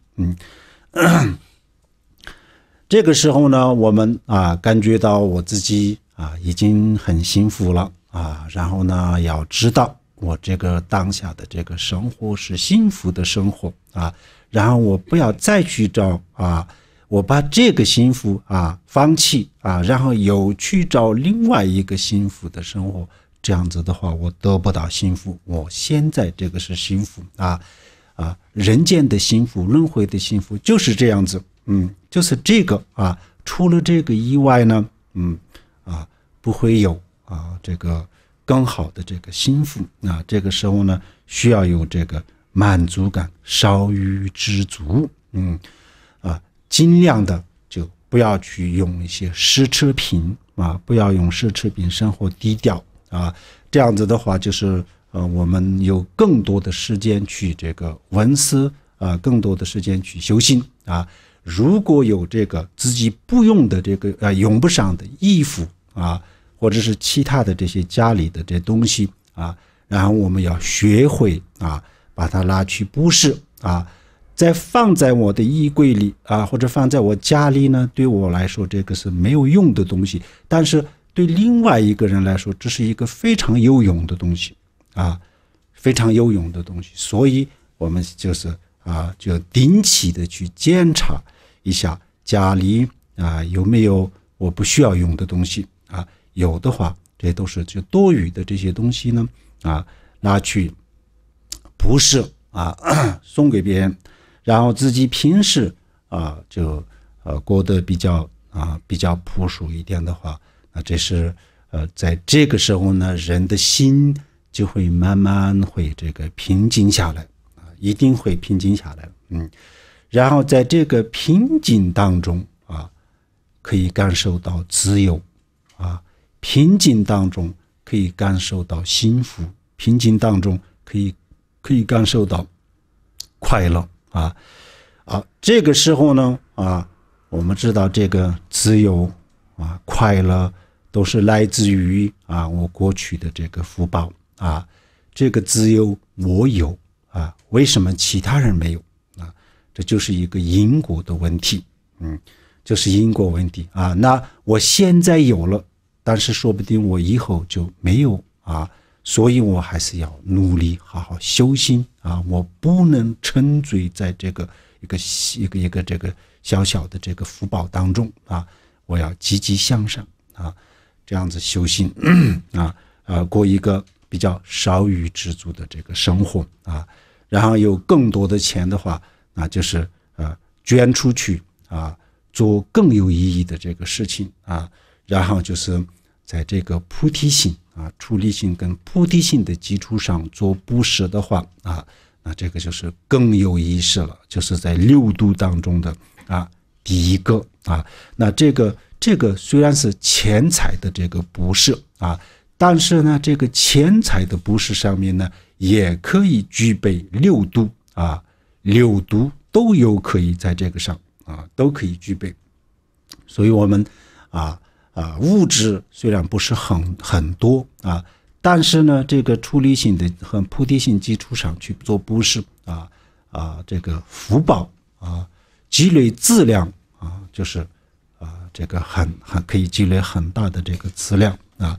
这个时候呢，我们感觉到我自己已经很幸福了然后呢，要知道我这个当下的这个生活是幸福的生活然后我不要再去找我把这个幸福放弃然后又去找另外一个幸福的生活，这样子的话我得不到幸福。我现在这个是幸福人间的幸福，轮回的幸福就是这样子。就是这个除了这个以外呢不会有这个更好的这个幸福这个时候呢，需要有这个满足感，少欲知足。尽量的就不要去用一些奢侈品不要用奢侈品，生活低调这样子的话就是我们有更多的时间去这个闻思更多的时间去修行如果有这个自己不用的这个用不上的衣服或者是其他的这些家里的这东西然后我们要学会把它拿去布施再放在我的衣柜里或者放在我家里呢，对我来说这个是没有用的东西，但是对另外一个人来说这是一个非常有用的东西非常有用的东西。所以我们就是就定期的去检查一下家里有没有我不需要用的东西有的话这都是就多余的这些东西呢拿去布施送给别人，然后自己平时就过得比较朴素一点的话这是在这个时候呢，人的心就会慢慢会这个平静下来一定会平静下来然后在这个平静当中可以感受到自由平静当中可以感受到幸福，平静当中可以感受到快乐这个时候呢我们知道这个自由快乐都是来自于我过去的这个福报这个自由我有为什么其他人没有这就是一个因果的问题就是因果问题那我现在有了，但是说不定我以后就没有所以我还是要努力好好修行我不能沉醉在这个一个这个小小的这个福报当中我要积极向上这样子修行过一个比较少欲知足的这个生活然后有更多的钱的话那就是捐出去做更有意义的这个事情然后就是在这个菩提心出离心跟菩提心的基础上做布施的话那这个就是更有意识了，就是在六度当中的第一个那这个虽然是钱财的这个布施但是呢这个钱财的布施上面呢也可以具备六度六度都有可以在这个上都可以具备。所以我们物质虽然不是很多但是呢这个出离心的和菩提心基础上去做布施这个福报积累资粮就是这个很可以积累很大的这个资粮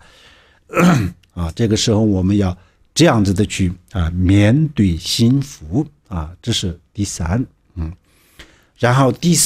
这个时候我们要这样子的去面对幸福这是第三然后第四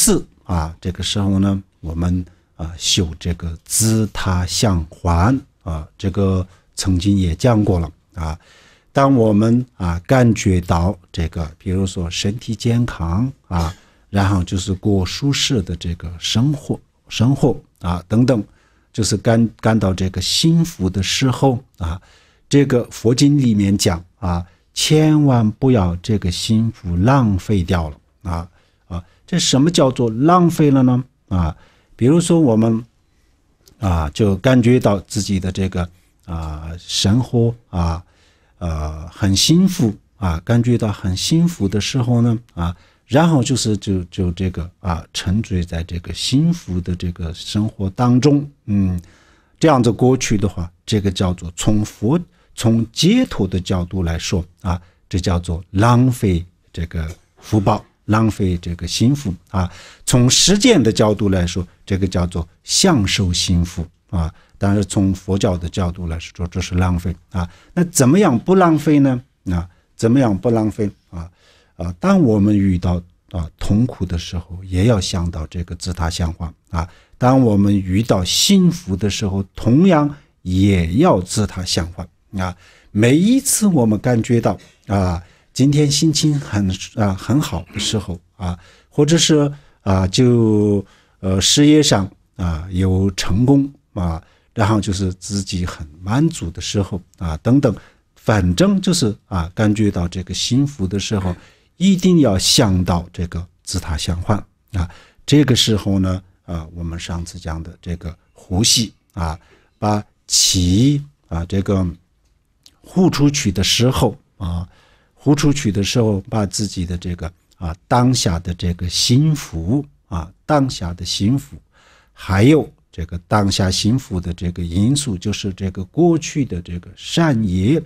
啊，这个时候呢，我们修这个自他相还啊，这个曾经也讲过了啊。当我们感觉到这个，比如说身体健康啊，然后就是过舒适的这个生活啊等等，就是感到这个幸福的时候啊，这个佛经里面讲啊，千万不要这个幸福浪费掉了这什么叫做浪费了呢？比如说我们就感觉到自己的这个生活很幸福感觉到很幸福的时候呢然后就是就这个沉醉在这个幸福的这个生活当中，这样子过去的话，这个叫做从解脱的角度来说这叫做浪费这个福报，浪费这个幸福从实践的角度来说，这个叫做享受幸福但是从佛教的角度来说，这是浪费那怎么样不浪费呢？怎么样不浪费当我们遇到痛苦的时候，也要想到这个自他相还当我们遇到幸福的时候，同样也要自他相还每一次我们感觉到今天心情很好的时候或者是就事业上有成功然后就是自己很满足的时候等等，反正就是感觉到这个幸福的时候，一定要想到这个自他相还这个时候呢我们上次讲的这个呼吸把气这个呼出去的时候把自己的这个当下的这个幸福当下的幸福，还有这个当下幸福的这个因素，就是这个过去的这个善业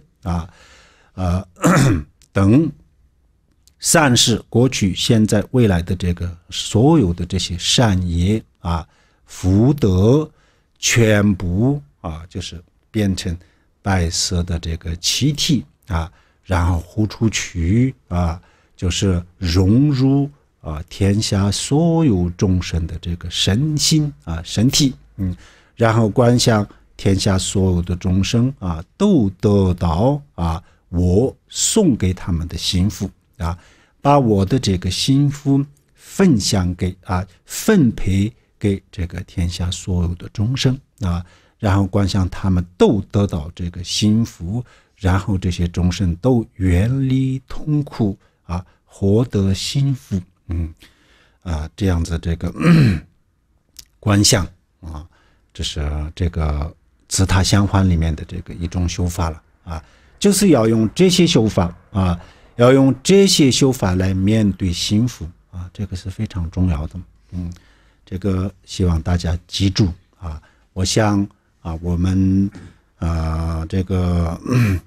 等善事，过去现在未来的这个所有的这些善业福德全部就是变成白色的这个气体然后呼出去就是融入天下所有众生的这个身心身体然后观想天下所有的众生都得到我送给他们的幸福把我的这个幸福分享给分配给这个天下所有的众生然后观想他们都得到这个幸福，然后这些众生都远离痛苦获得幸福这样子这个观想这是这个自他相还里面的这个一种修法了就是要用这些修法要用这些修法来面对幸福这个是非常重要的这个希望大家记住我想我们这个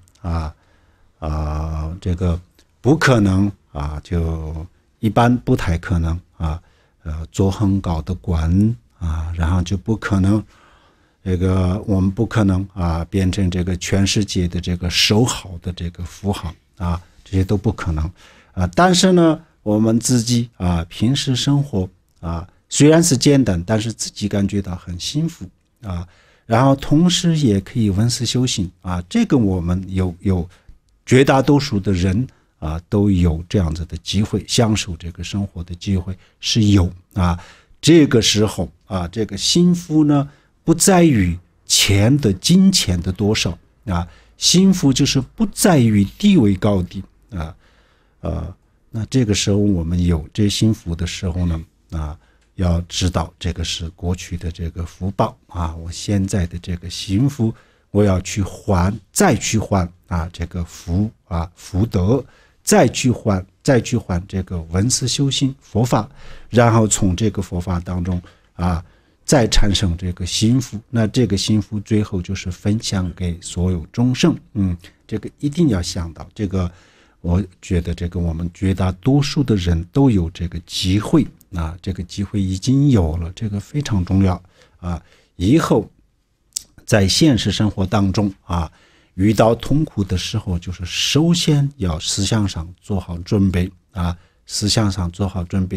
这个不可能就一般不太可能做很高的官然后就不可能这个我们不可能变成这个全世界的这个首好的这个富豪这些都不可能但是呢我们自己平时生活虽然是简单，但是自己感觉到很幸福然后同时也可以闻思修行这个我们有绝大多数的人都有这样子的机会，享受这个生活的机会是有这个时候这个幸福呢不在于金钱的多少幸福就是不在于地位高低那这个时候我们有这幸福的时候呢要知道这个是过去的这个福报我现在的这个幸福我要去还，再去还这个福德，再去还这个闻思修行佛法，然后从这个佛法当中再产生这个幸福，那这个幸福最后就是分享给所有众生这个一定要想到这个，我觉得这个我们绝大多数的人都有这个机会这个机会已经有了，这个非常重要以后在现实生活当中遇到痛苦的时候，就是首先要思想上做好准备思想上做好准备，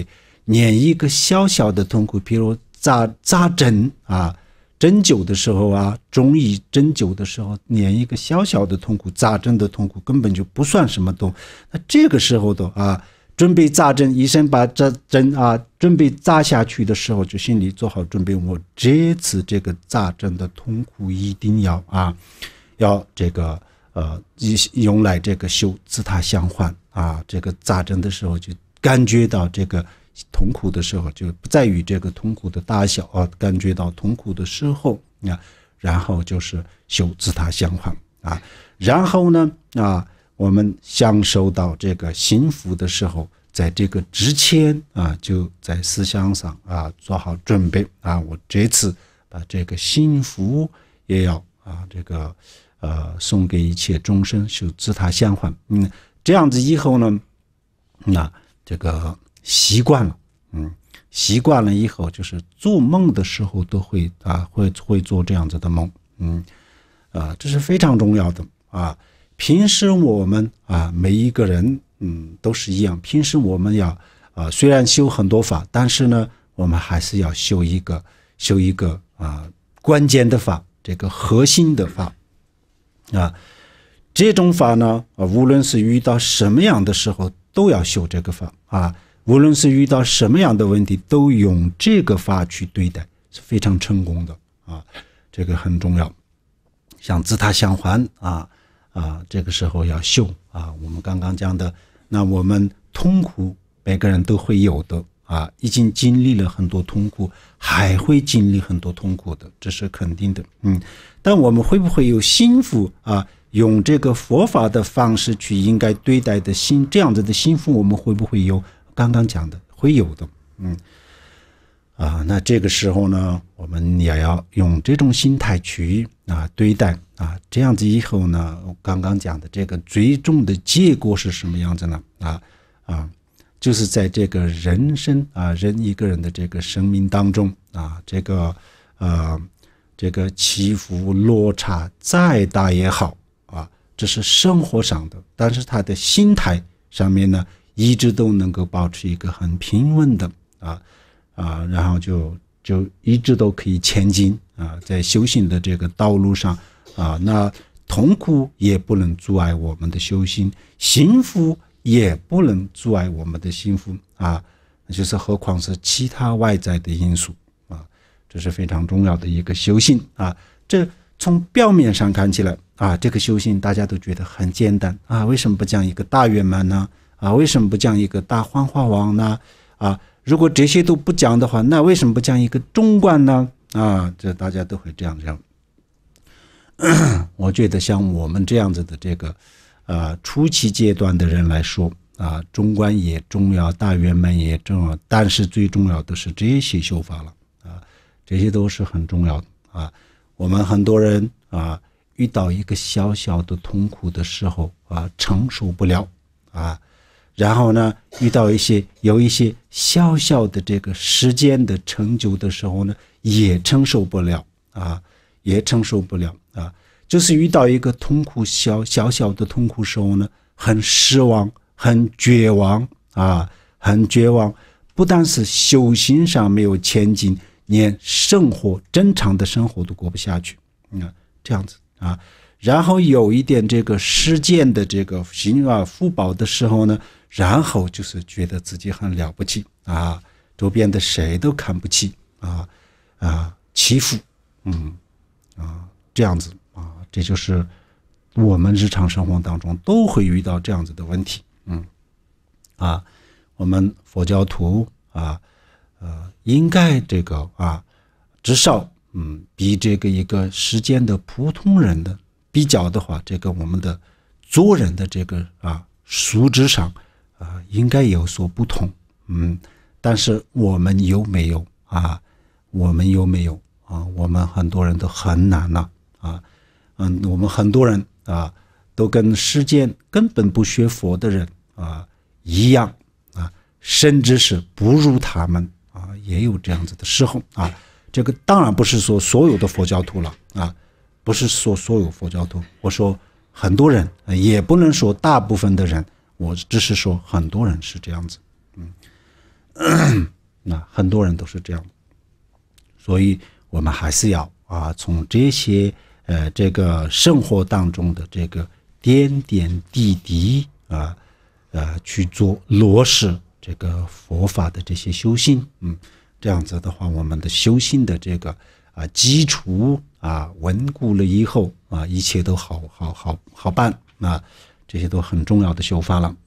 捻一个小小的痛苦，比如扎针啊，针灸的时候啊，中医针灸的时候，捻一个小小的痛苦，扎针的痛苦根本就不算什么痛。那这个时候的啊，准备扎针，医生把这针啊准备扎下去的时候，就心里做好准备，我这次这个扎针的痛苦一定要这个用来这个修自他相换啊，这个扎针的时候就感觉到这个痛苦的时候，就不在于这个痛苦的大小啊，感觉到痛苦的时候啊，然后就是修自他相换啊，然后呢啊，我们享受到这个幸福的时候，在这个之前啊，就在思想上啊做好准备啊，我这次把这个幸福也要这个送给一切众生，修自他相换。这样子以后呢，那这个习惯了，习惯了以后，就是做梦的时候都会会做这样子的梦，这是非常重要的啊。平时我们每一个人都是一样，平时我们要虽然修很多法，但是呢，我们还是要修一个关键的法，这个核心的法这种法呢无论是遇到什么样的时候都要修这个法无论是遇到什么样的问题都用这个法去对待，是非常成功的这个很重要。像自他相还这个时候要修我们刚刚讲的，那我们痛苦每个人都会有的已经经历了很多痛苦，还会经历很多痛苦的，这是肯定的。但我们会不会有幸福用这个佛法的方式去应该对待的这样子的幸福，我们会不会有？刚刚讲的会有的。那这个时候呢，我们也要用这种心态去对待这样子以后呢，我刚刚讲的这个最终的结果是什么样子呢？就是在这个人生人一个人的这个生命当中这个起伏落差再大也好这是生活上的，但是他的心态上面呢，一直都能够保持一个很平稳的然后就一直都可以前进在修行的这个道路上那痛苦也不能阻碍我们的修行，幸福也不能阻碍我们的幸福那就是何况是其他外在的因素这是非常重要的一个修行这从表面上看起来这个修行大家都觉得很简单为什么不讲一个大圆满呢为什么不讲一个大幻化王呢如果这些都不讲的话，那为什么不讲一个中观呢这大家都会这样讲。我觉得像我们这样子的这个初期阶段的人来说中观也重要，大圆满也重要，但是最重要的是这些修法了这些都是很重要的我们很多人遇到一个小小的痛苦的时候承受不了然后呢遇到有一些小小的这个时间的成就的时候呢，也承受不了就是遇到一个痛苦小小的痛苦时候呢，很失望，很绝望不但是修行上没有前进，连正常的生活都过不下去这样子然后有一点这个实践的这个福报的时候呢，然后就是觉得自己很了不起周边的谁都看不起欺负这样子这就是我们日常生活当中都会遇到这样子的问题我们佛教徒应该这个至少比这个一个世间的普通人的比较的话，这个我们的做人的这个素质上应该有所不同但是我们有没有我们很多人都很难了我们很多人都跟世间根本不学佛的人一样甚至是不如他们也有这样子的时候这个当然不是说所有的佛教徒了不是说所有佛教徒，我说很多人也不能说大部分的人，我只是说很多人是这样子很多人都是这样，所以我们还是要从这些这个生活当中的这个点点滴滴去做落实这个佛法的这些修行，这样子的话，我们的修行的这个基础稳固了以后一切都好办这些都很重要的修法了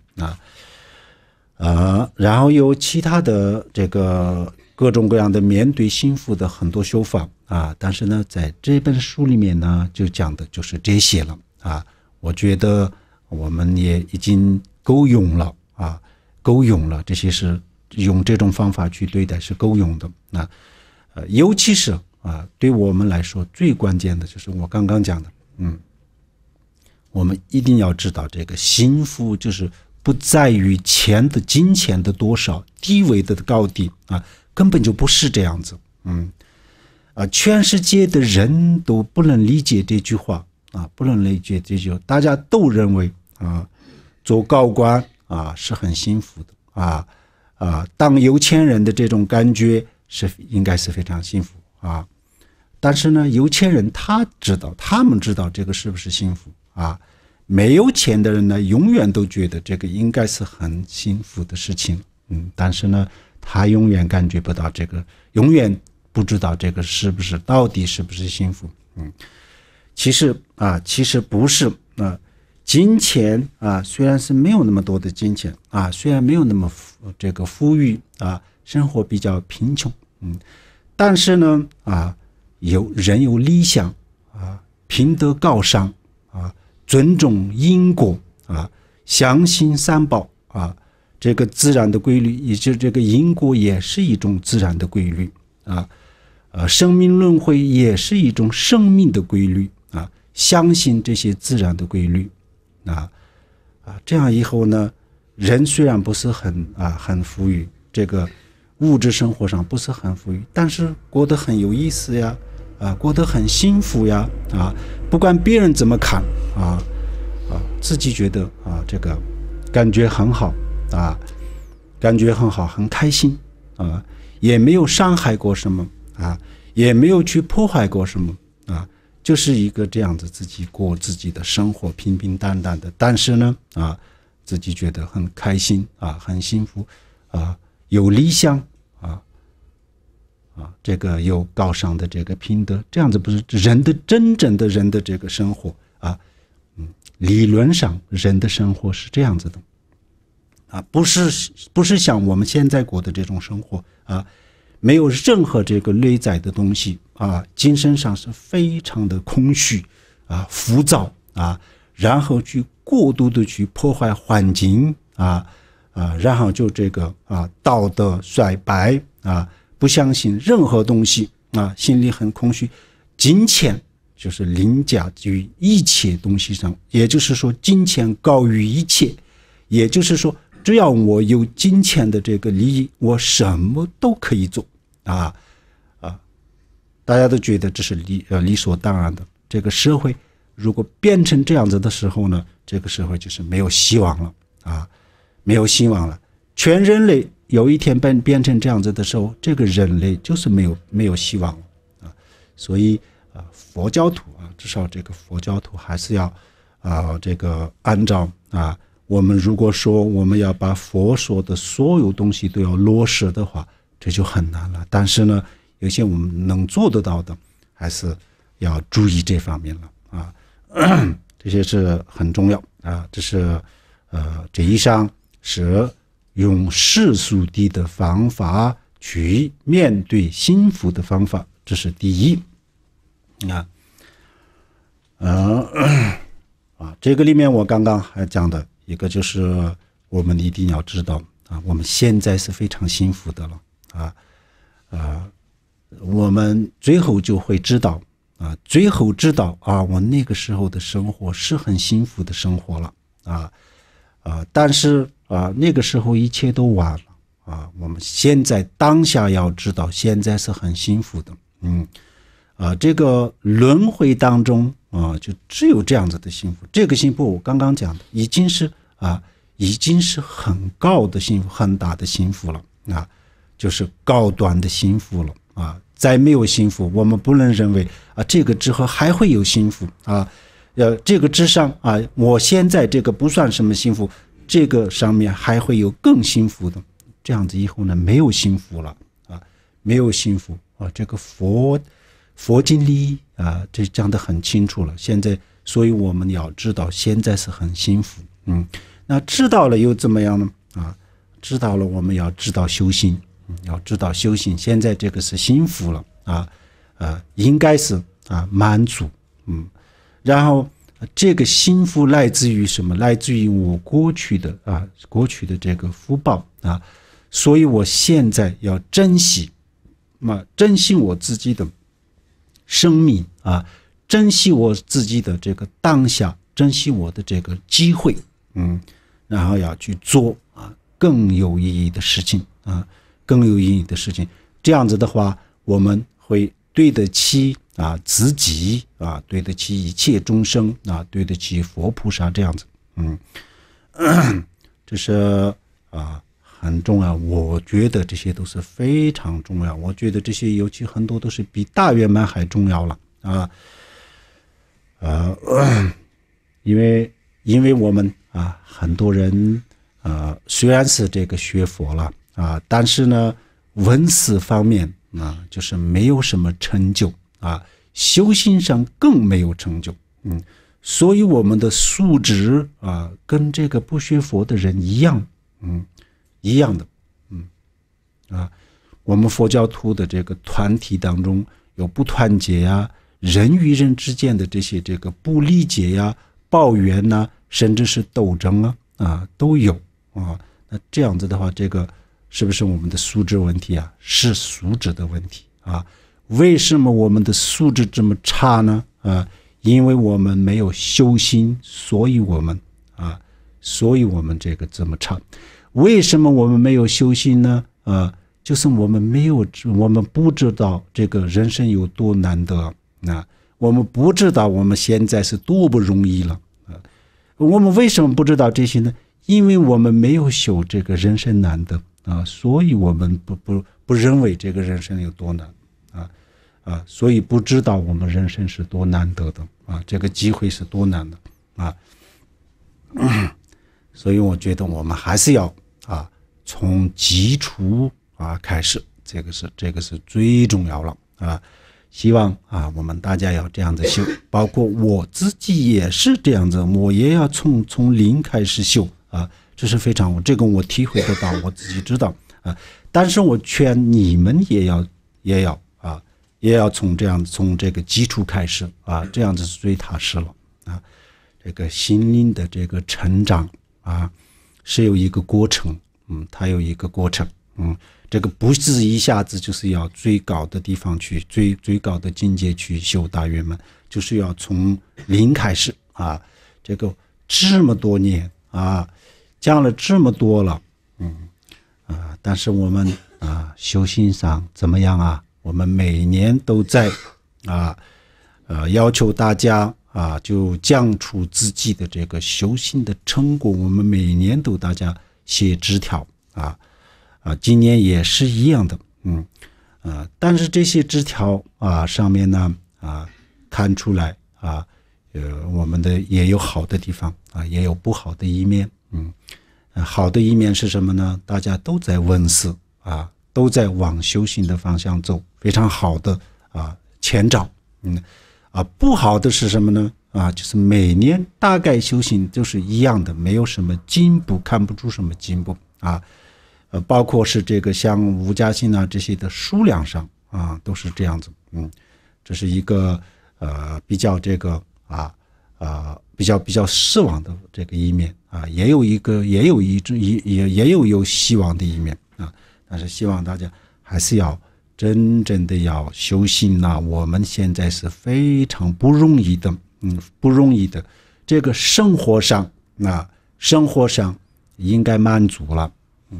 然后有其他的这个各种各样的面对幸福的很多修法但是呢，在这本书里面呢，就讲的就是这些了我觉得我们也已经够用了这些是用这种方法去对待是够用的尤其是对我们来说最关键的就是我刚刚讲的我们一定要知道这个幸福就是不在于金钱的多少，地位的高低根本就不是这样子全世界的人都不能理解这句话不能理解这句话，大家都认为做高官是很幸福的当有钱人的这种感觉应该是非常幸福但是呢，有钱人他们知道这个是不是幸福没有钱的人呢，永远都觉得这个应该是很幸福的事情但是呢，他永远感觉不到这个，永远不知道这个到底是不是幸福其实不是金钱虽然是没有那么多的金钱虽然没有那么这个富裕生活比较贫穷但是呢人有理想品德高尚尊重因果相信三宝这个自然的规律，也就是这个因果也是一种自然的规律生命轮回也是一种生命的规律相信这些自然的规律这样以后呢，人虽然不是很富裕，这个物质生活上不是很富裕，但是过得很有意思呀过得很幸福呀不管别人怎么看自己觉得这个感觉很好很开心也没有伤害过什么也没有去破坏过什么就是一个这样子自己过自己的生活，平平淡淡的，但是呢自己觉得很开心很幸福有理想这个有高尚的这个品德，这样子不是真正的人的这个生活理论上人的生活是这样子的不是像我们现在过的这种生活没有任何这个内在的东西精神上是非常的空虚浮躁然后去过度的去破坏环境然后就这个道德衰败不相信任何东西心里很空虚，金钱就是凌驾于一切东西上，也就是说金钱高于一切，也就是说只要我有金钱的这个利益，我什么都可以做大家都觉得这是理所当然的。这个社会如果变成这样子的时候呢，这个社会就是没有希望了没有希望了。全人类有一天变成这样子的时候，这个人类就是没有希望了所以佛教徒至少这个佛教徒还是要这个按照我们如果说我们要把佛说的所有东西都要落实的话，这就很难了。但是呢，有些我们能做得到的，还是要注意这方面了这些是很重要这是这以上是用世俗的方法去面对幸福的方法，这是第一这个里面我刚刚还讲的一个就是我们一定要知道我们现在是非常幸福的了我们最后就会知道我那个时候的生活是很幸福的生活了但是那个时候一切都晚了我们现在当下要知道现在是很幸福的这个轮回当中就只有这样子的幸福。这个幸福我刚刚讲的已经是很高的幸福，很大的幸福了就是高端的幸福了啊。再没有幸福，我们不能认为啊这个之后还会有幸福啊，这个之上啊，我现在这个不算什么幸福，这个上面还会有更幸福的，这样子以后呢没有幸福了啊，没有幸福啊。这个佛经里啊，这讲得很清楚了。现在，所以我们要知道，现在是很幸福。那知道了又怎么样呢？啊，知道了，我们要知道修行，要知道修行。现在这个是幸福了啊，应该是啊满足。然后这个幸福来自于什么？来自于我过去的这个福报啊，所以我现在要珍惜我自己的生命啊，珍惜我自己的这个当下，珍惜我的这个机会，然后要去做啊更有意义的事情啊，更有意义的事情。这样子的话，我们会对得起啊自己啊，对得起一切众生啊，对得起佛菩萨这样子。这是很重要，我觉得这些都是非常重要。我觉得这些尤其很多都是比大圆满还重要了因为我们很多人虽然是这个学佛了但是呢文思方面就是没有什么成就修行上更没有成就。所以我们的素质跟这个不学佛的人一样的。我们佛教徒的这个团体当中有不团结人与人之间的这个不理解抱怨甚至是斗争都有那这样子的话，这个是不是我们的素质问题是素质的问题为什么我们的素质这么差呢？因为我们没有修心，所以我们这个这么差。为什么我们没有修心呢？就是我们不知道这个人生有多难得我们不知道我们现在是多不容易了我们为什么不知道这些呢？因为我们没有修这个人生难得所以我们不认为这个人生有多难所以不知道我们人生是多难得的这个机会是多难的所以我觉得我们还是要从基础开始，这个是最重要了希望我们大家要这样子修，包括我自己也是这样子，我也要从零开始修这是非常这个我体会得到，我自己知道但是我劝你们也要从这个基础开始这样子是最踏实了这个心灵的这个成长是有一个过程它有一个过程这个不是一下子就是要最高的地方去最高的境界去修大圆满，就是要从零开始这个这么多年讲了这么多了但是我们修行上怎么样我们每年都在要求大家就讲出自己的这个修行的成果，我们每年都大家写纸条今年也是一样的但是这些纸条上面呢看出来我们的也有好的地方也有不好的一面好的一面是什么呢？大家都在闻思都在往修行的方向走，非常好的前兆不好的是什么呢？就是每年大概修行就是一样的，没有什么进步，看不出什么进步包括是这个像无家心这些的数量上都是这样子这是一个比较这个比较失望的这个一面也有希望的一面但是希望大家还是要真正的要修行我们现在是非常不容易的这个生活上应该满足了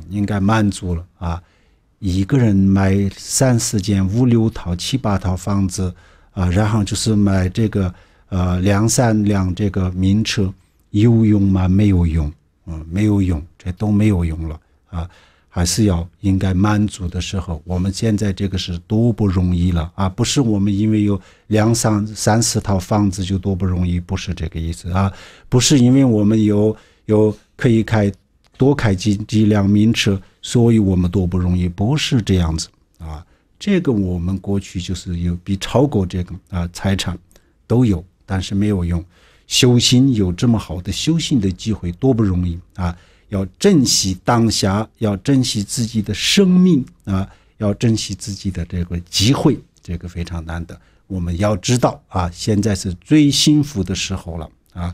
一个人买3、4间、5、6套、7、8套房子然后就是买这个2、3辆这个名车，有用吗？没有用没有用，这都没有用了还是应该满足的时候，我们现在这个是多不容易了啊！不是我们因为有三四套房子就多不容易，不是这个意思啊！不是因为我们有可以多开几辆名车，所以我们多不容易，不是这样子啊！这个我们过去就是有比超过这个财产都有，但是没有用。修行有这么好的修行的机会，多不容易啊！要珍惜当下，要珍惜自己的生命啊，要珍惜自己的这个机会，这个非常难得。我们要知道啊，现在是最幸福的时候了啊。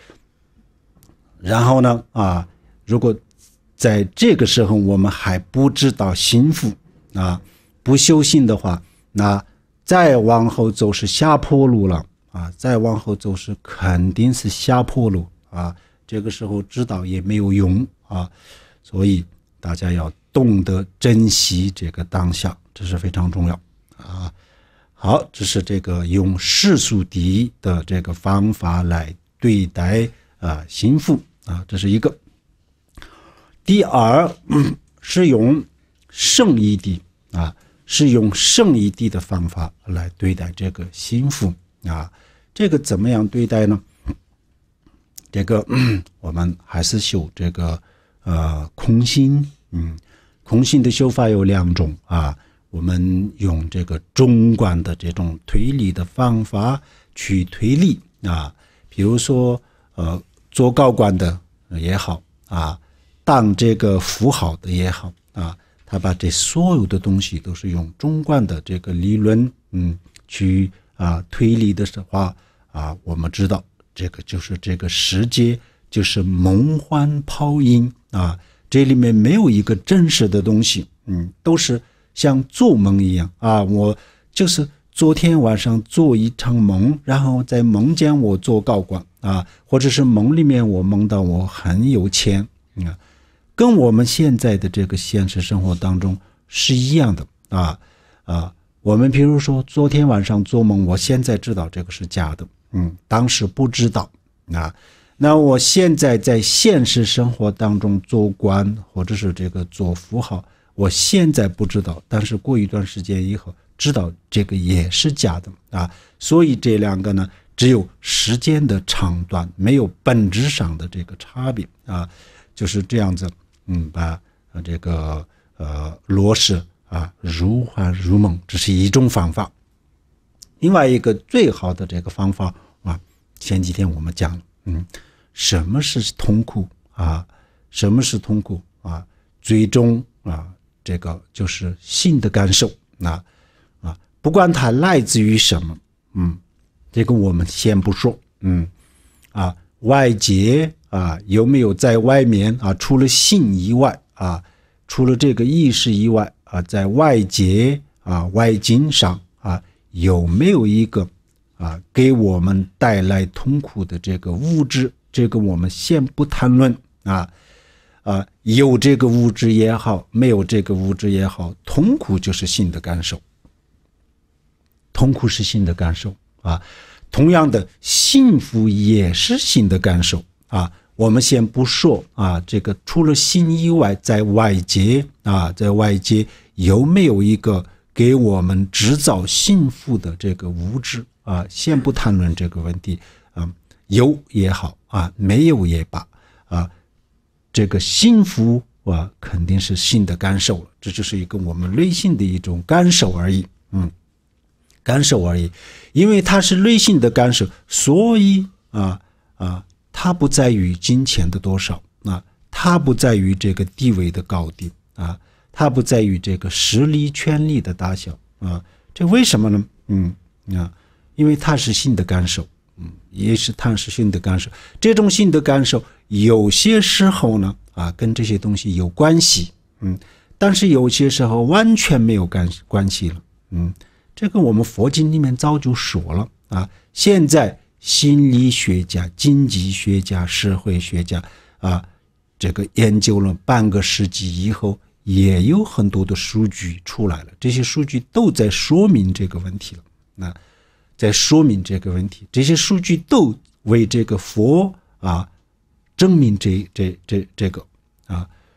然后呢啊，如果在这个时候我们还不知道幸福啊，不修行的话，那再往后走是下坡路了啊，再往后走是肯定是下坡路啊。这个时候知道也没有用啊，所以大家要懂得珍惜这个当下，这是非常重要啊。好，这是这个用世俗第一的这个方法来对待幸福啊，这是一个。第二是用圣义谛啊，是用圣义谛的方法来对待这个幸福啊。这个怎么样对待呢？这个我们还是修这个空性，空性的修法有2种啊。我们用这个中观的这种推理的方法去推理啊，比如说做高官的也好啊，当这个富豪的也好啊，他把这所有的东西都是用中观的这个理论去推理的话啊，我们知道这个就是这个世界就是梦幻泡影啊，这里面没有一个真实的东西，都是像做梦一样啊。我就是昨天晚上做一场梦，然后在梦间我做高官啊，或者是梦里面我梦到我很有钱啊，跟我们现在的这个现实生活当中是一样的啊。我们比如说昨天晚上做梦，我现在知道这个是假的，当时不知道啊。那我现在在现实生活当中做官或者是这个做富豪，我现在不知道，但是过一段时间以后知道这个也是假的啊。所以这2个呢，只有时间的长短，没有本质上的这个差别啊，就是这样子，把这个落实如幻如梦，这是一种方法。另外一个最好的这个方法前几天我们讲了，什么是痛苦啊？什么是痛苦啊？最终这个就是心的感受不管它来自于什么，这个我们先不说，外界有没有在外面除了心以外除了这个意识以外在外界外境上有没有一个给我们带来痛苦的这个物质？这个我们先不谈论有这个物质也好，没有这个物质也好，痛苦就是心的感受，痛苦是心的感受同样的，幸福也是心的感受我们先不说这个除了心以外，在外界有没有一个给我们制造幸福的这个物质先不谈论这个问题有也好没有也罢这个幸福肯定是心的感受了，这就是一个我们内心的一种感受而已，感受而已。因为它是内心的感受，所以它不在于金钱的多少它不在于这个地位的高低它不在于这个实力权力的大小这为什么呢？因为它是心的感受，也是它是心的感受。这种心的感受有些时候呢跟这些东西有关系，但是有些时候完全没有关系了，这个我们佛经里面早就说了现在心理学家、经济学家、社会学家这个研究了半个世纪以后，也有很多的数据出来了，这些数据都在说明这个问题了在说明这个问题，这些数据都为这个佛证明这个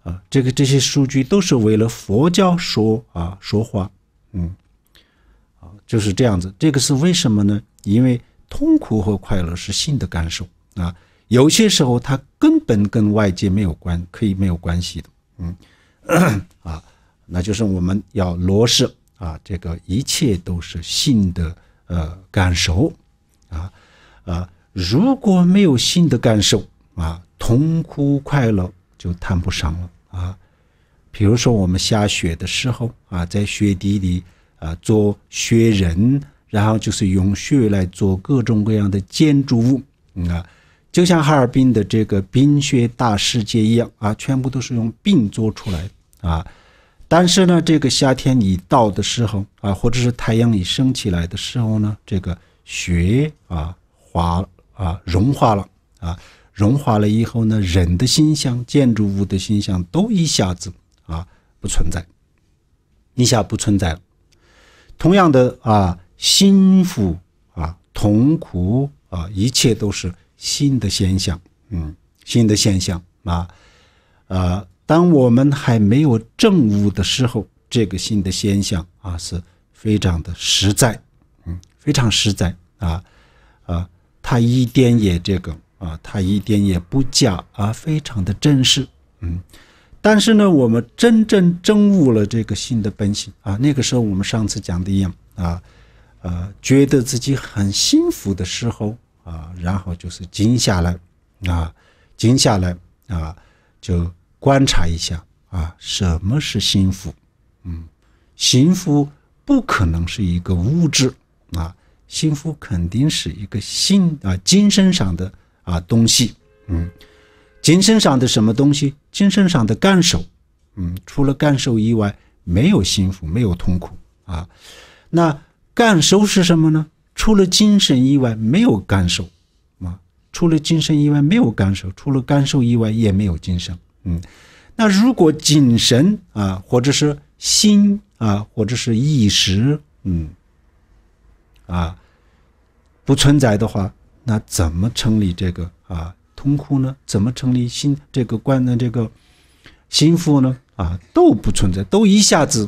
这些数据都是为了佛教说话，就是这样子。这个是为什么呢？因为痛苦和快乐是心的感受啊，有些时候它根本跟外界可以没有关系的，那就是我们要落实这个一切都是心的感受如果没有心的感受痛苦快乐就谈不上了比如说我们下雪的时候在雪地里做雪人，然后就是用雪来做各种各样的建筑物就像哈尔滨的这个冰雪大世界一样全部都是用冰做出来但是呢这个夏天一到的时候或者是太阳一升起来的时候呢，这个雪融化了融化了以后呢，人的形象建筑物的形象都一下子不存在，一下不存在了。同样的幸福痛苦一切都是新的现象新的现象当我们还没有证悟的时候，这个新的现象是非常的实在非常实在它一点也它一点也不假非常的真实但是呢我们真正证悟了这个新的本性那个时候我们上次讲的一样觉得自己很幸福的时候然后就是静下来就观察一下什么是幸福幸福不可能是一个物质幸福肯定是一个精神上的东西精神上的什么东西？精神上的感受除了感受以外没有幸福没有痛苦那感受是什么呢？除了精神以外没有感受除了精神以外没有感受，除了感受以外也没有精神那如果精神或者是心或者是意识不存在的话，那怎么成立这个痛苦呢？怎么成立这个幸福呢都不存在，都一下子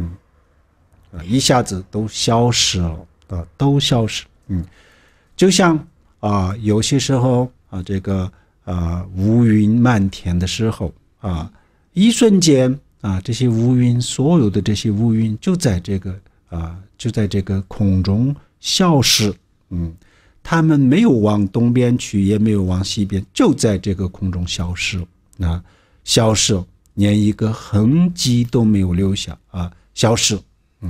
都消失了都消失就像有些时候这个乌云漫天的时候一瞬间这些乌云所有的这些乌云就在这个空中消失他们没有往东边去也没有往西边，就在这个空中消失消失连一个痕迹都没有留下消失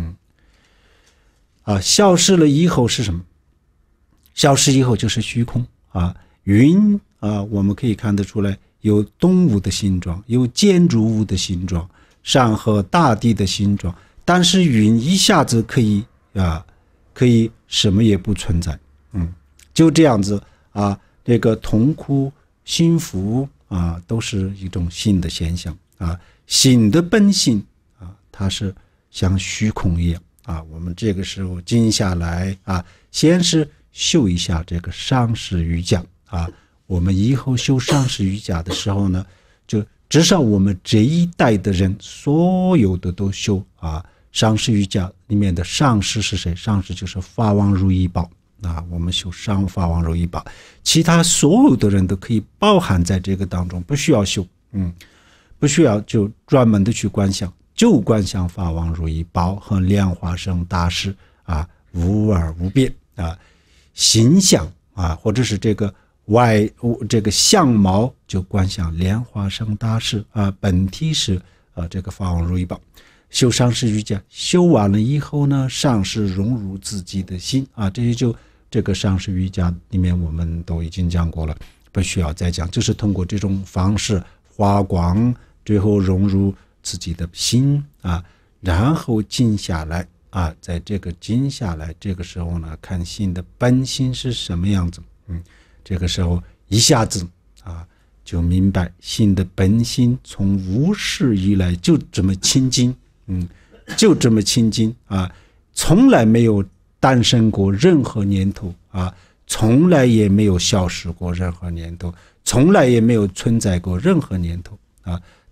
消失了以后是什么？消失以后就是虚空云我们可以看得出来有动物的形状，有建筑物的形状，山河大地的形状，但是云一下子可以什么也不存在就这样子这个痛苦幸福都是一种新的现象新的本性它是像虚空一样我们这个时候静下来先是修一下这个上师瑜伽我们以后修上师瑜伽的时候呢，就至少我们这一代的人所有的都修上师瑜伽里面的上师是谁？上师就是法王如意宝我们修上法王如意宝，其他所有的人都可以包含在这个当中，不需要修不需要就专门的去观想，就观想法王如意宝和莲花生大师无二无别形象或者是这个相貌就观想莲花生大师本体是这个法王如意宝。修上师瑜伽修完了以后呢，上师融入自己的心这些就这个上师瑜伽里面我们都已经讲过了，不需要再讲，就是通过这种方式发光，最后融入自己的心然后静下来在这个静下来这个时候呢，看心的本性是什么样子这个时候一下子就明白心的本性从无始以来就这么清净就这么清净从来没有诞生过任何念头从来也没有消失过任何念头，从来也没有存在过任何念头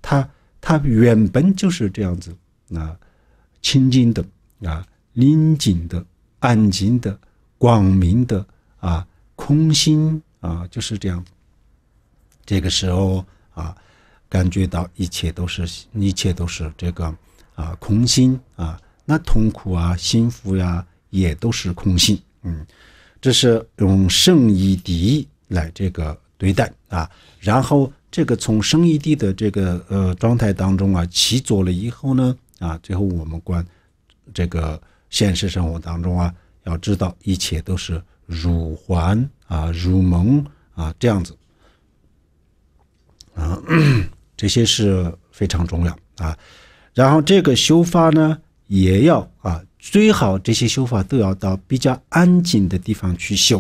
它原本就是这样子啊，清净的啊，宁静的，安静的，光明的啊，空心啊，就是这样。这个时候啊，感觉到一切都是这个啊空心啊，那痛苦啊、幸福呀，也都是空性。这是用圣义谛来这个对待啊，然后这个从圣义谛的这个状态当中啊起作了以后呢啊，最后我们观这个现实生活当中啊，要知道一切都是如幻啊、如梦啊这样子啊，这些是非常重要啊。然后这个修法呢，也要啊，最好这些修法都要到比较安静的地方去修。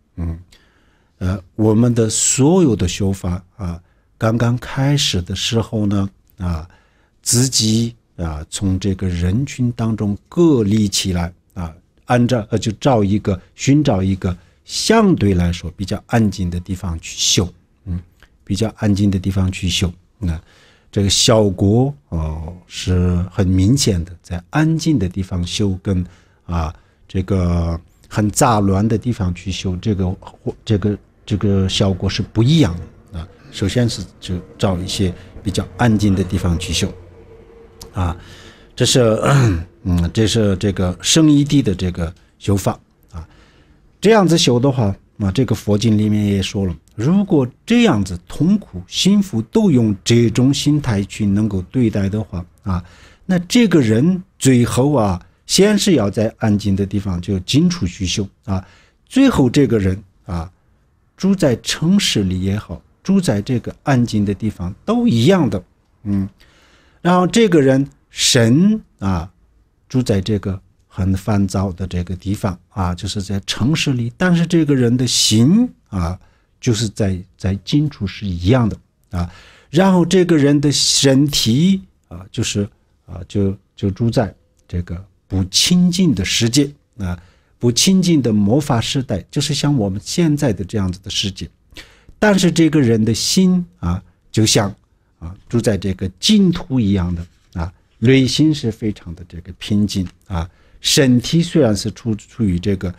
我们的所有的修法啊，刚刚开始的时候呢啊，自己啊从这个人群当中隔离起来啊，寻找一个相对来说比较安静的地方去修。比较安静的地方去修，这个效果是很明显的。在安静的地方修跟这个很杂乱的地方去修，这个效果是不一样的啊。首先是就找一些比较安静的地方去修啊，这是这个圣义谛的这个修法啊。这样子修的话啊，这个佛经里面也说了，如果这样子痛苦、幸福都用这种心态去能够对待的话啊，那这个人最后啊，先是要在安静的地方就进出去修啊，最后这个人啊，住在城市里也好，住在这个安静的地方都一样的。然后这个人神啊，住在这个很烦躁的这个地方啊，就是在城市里，但是这个人的心啊，就是在近处是一样的啊。然后这个人的身体啊，就是就住在这个不清净的世界啊，不清净的魔法时代，就是像我们现在的这样子的世界。但是这个人的心啊，就像住在这个净土一样的啊，内心是非常的这个平静啊。身体虽然是处于这个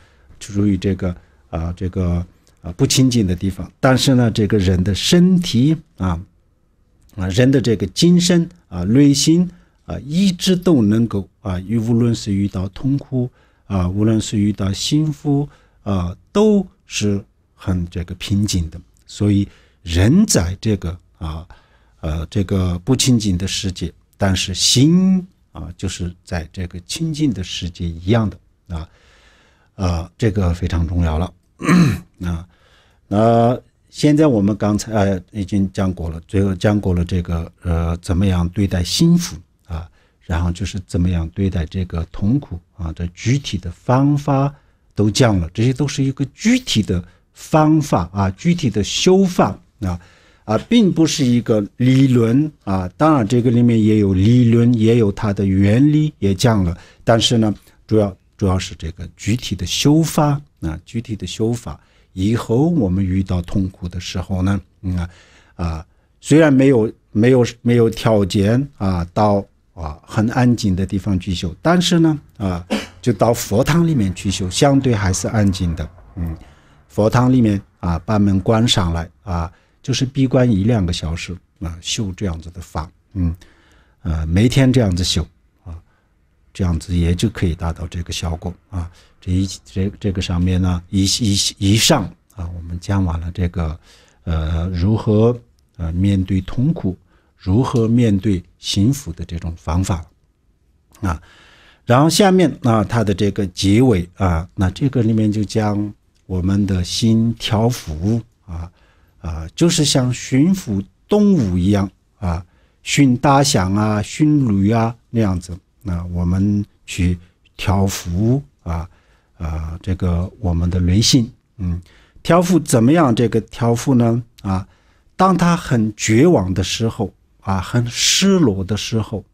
不清净的地方，但是呢，这个人的身体人的这个精神内心一直都能够无论是遇到痛苦无论是遇到幸福都是很这个平静的。所以人在这个这个不清净的世界，但是心就是在这个清净的世界一样的这个非常重要了。现在我们刚才已经讲过了，最后讲过了这个怎么样对待幸福然后就是怎么样对待这个痛苦这具体的方法都讲了，这些都是一个具体的方法具体的修法并不是一个理论当然这个里面也有理论，也有它的原理也讲了，但是呢主要是这个具体的修法具体的修法以后我们遇到痛苦的时候呢虽然没有条件到很安静的地方去修，但是呢就到佛堂里面去修，相对还是安静的。佛堂里面把门关上来就是闭关1-2个小时修这样子的法每天这样子修这样子也就可以达到这个效果这个上面呢以上我们讲完了这个如何面对痛苦，如何面对幸福的这种方法然后下面它的这个结尾那这个里面就讲我们的心调伏就是像驯服动物一样驯大象驯驴那样子我们去调伏这个我们的内心调伏怎么样这个调伏呢当他很绝望的时候很失落的时候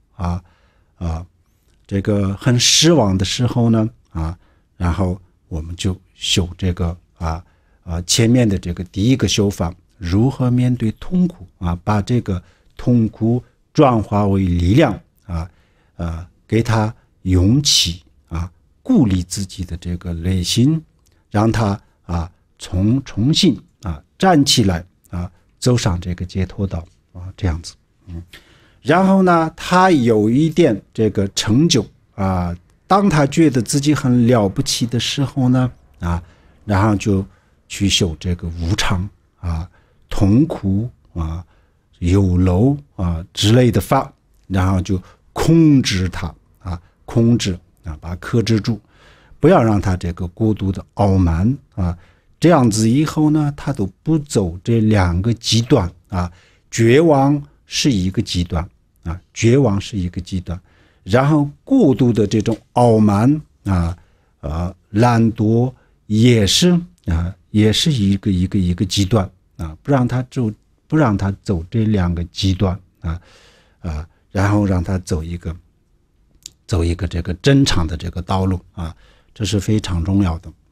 这个很失望的时候呢然后我们就修这个前面的这个第一个修法，如何面对痛苦把这个痛苦转化为力量给他勇气鼓励自己的这个内心，让他重新站起来走上这个解脱道这样子。然后呢，他有一点这个成就当他觉得自己很了不起的时候呢然后就去修这个无常痛苦有漏之类的法，然后就控制它控制把它克制住，不要让他这个过度的傲慢这样子以后呢，他都不走这两个极端绝望是一个极端绝望是一个极端，然后过度的这种傲慢懒惰也是一个极端不让他走这两个极端然后让他走一个这个正常的这个道路这是非常重要的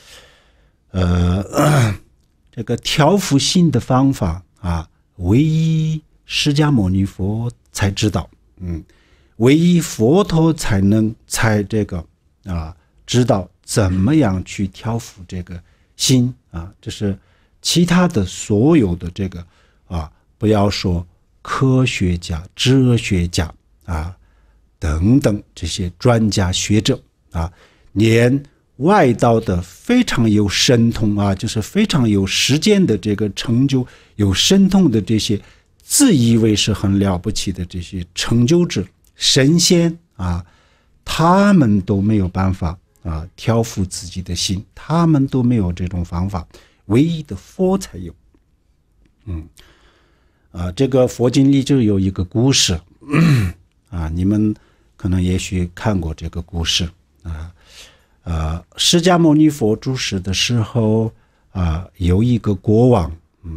这个调伏心的方法唯一释迦牟尼佛才知道唯一佛陀才这个知道怎么样去调伏这个心就是其他的所有的这个不要说科学家、哲学家等等这些专家学者连外道的非常有神通就是非常有实践的这个成就、有神通的这些自以为是很了不起的这些成就者、神仙他们都没有办法调伏自己的心，他们都没有这种方法，唯一的佛才有。这个佛经里就有一个故事你们可能也许看过这个故事释迦牟尼佛住世的时候有一个国王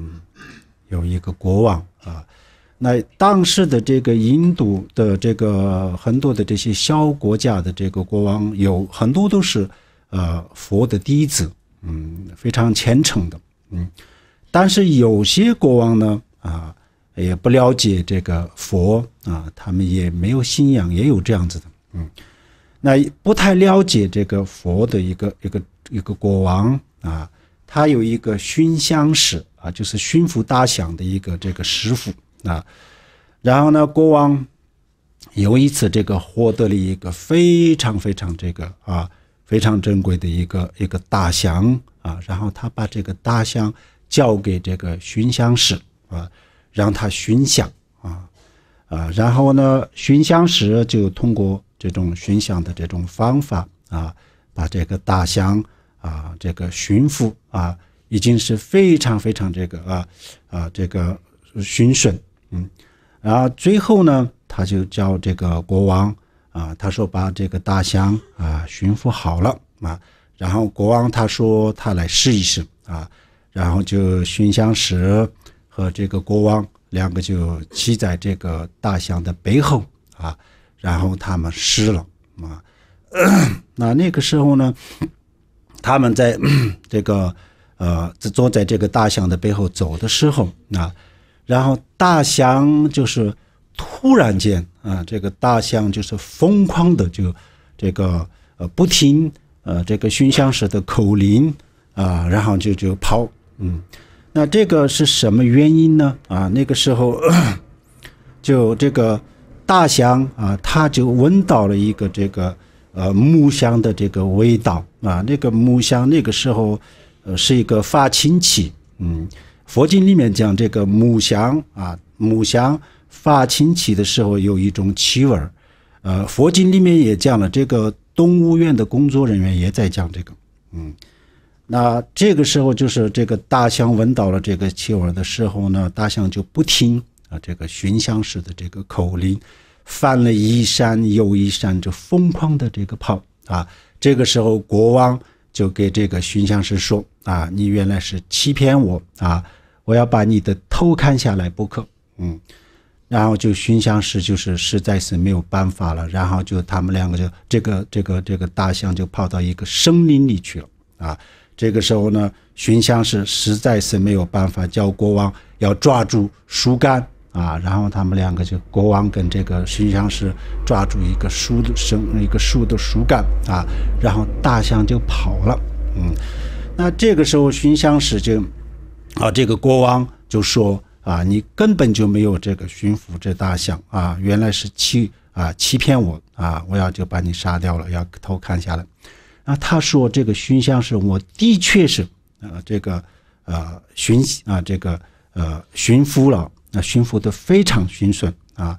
那当时的这个印度的这个很多的这些小国家的这个国王有很多都是佛的弟子非常虔诚的但是有些国王呢也不了解这个佛他们也没有信仰，也有这样子的那不太了解这个佛的一个国王他有一个熏香师就是驯服大象的一个这个师傅然后呢，国王有一次这个获得了一个非常非常这个非常珍贵的一个大象然后他把这个大象交给这个熏香师让他熏香然后呢，熏香师就通过这种熏香的这种方法把这个大象这个驯服已经是非常非常这个这个驯顺然后最后呢，他就叫这个国王他说把这个大象驯服好了然后国王他说他来试一试然后就熏香师和这个国王两个就骑在这个大象的背后然后他们试了那个时候呢，他们在这个坐在这个大象的背后走的时候然后大象就是突然间这个大象就是疯狂的就这个不听这个熏香师的口令然后就跑那这个是什么原因呢那个时候就这个大象它就闻到了一个这个木香的这个味道那个木香那个时候是一个发情期佛经里面讲这个木香发情期的时候有一种气味佛经里面也讲了，这个动物园的工作人员也在讲这个那这个时候就是这个大象闻到了这个气味的时候呢，大象就不听这个熏香师的这个口令，翻了一山又一山，就疯狂的这个跑这个时候国王就给这个熏香师说你原来是欺骗我我要把你的头砍下来不可然后就熏香师就是实在是没有办法了，然后就他们两个就这个大象就跑到一个森林里去了这个时候呢，熏香师实在是没有办法，叫国王要抓住树干然后他们两个就国王跟这个驯象师抓住一个树的树干然后大象就跑了。那这个时候驯象师就这个国王就说你根本就没有这个驯服这大象原来是欺骗我我要就把你杀掉了，要头砍下来。他说这个驯象师我的确是这个驯服了，驯服的非常驯顺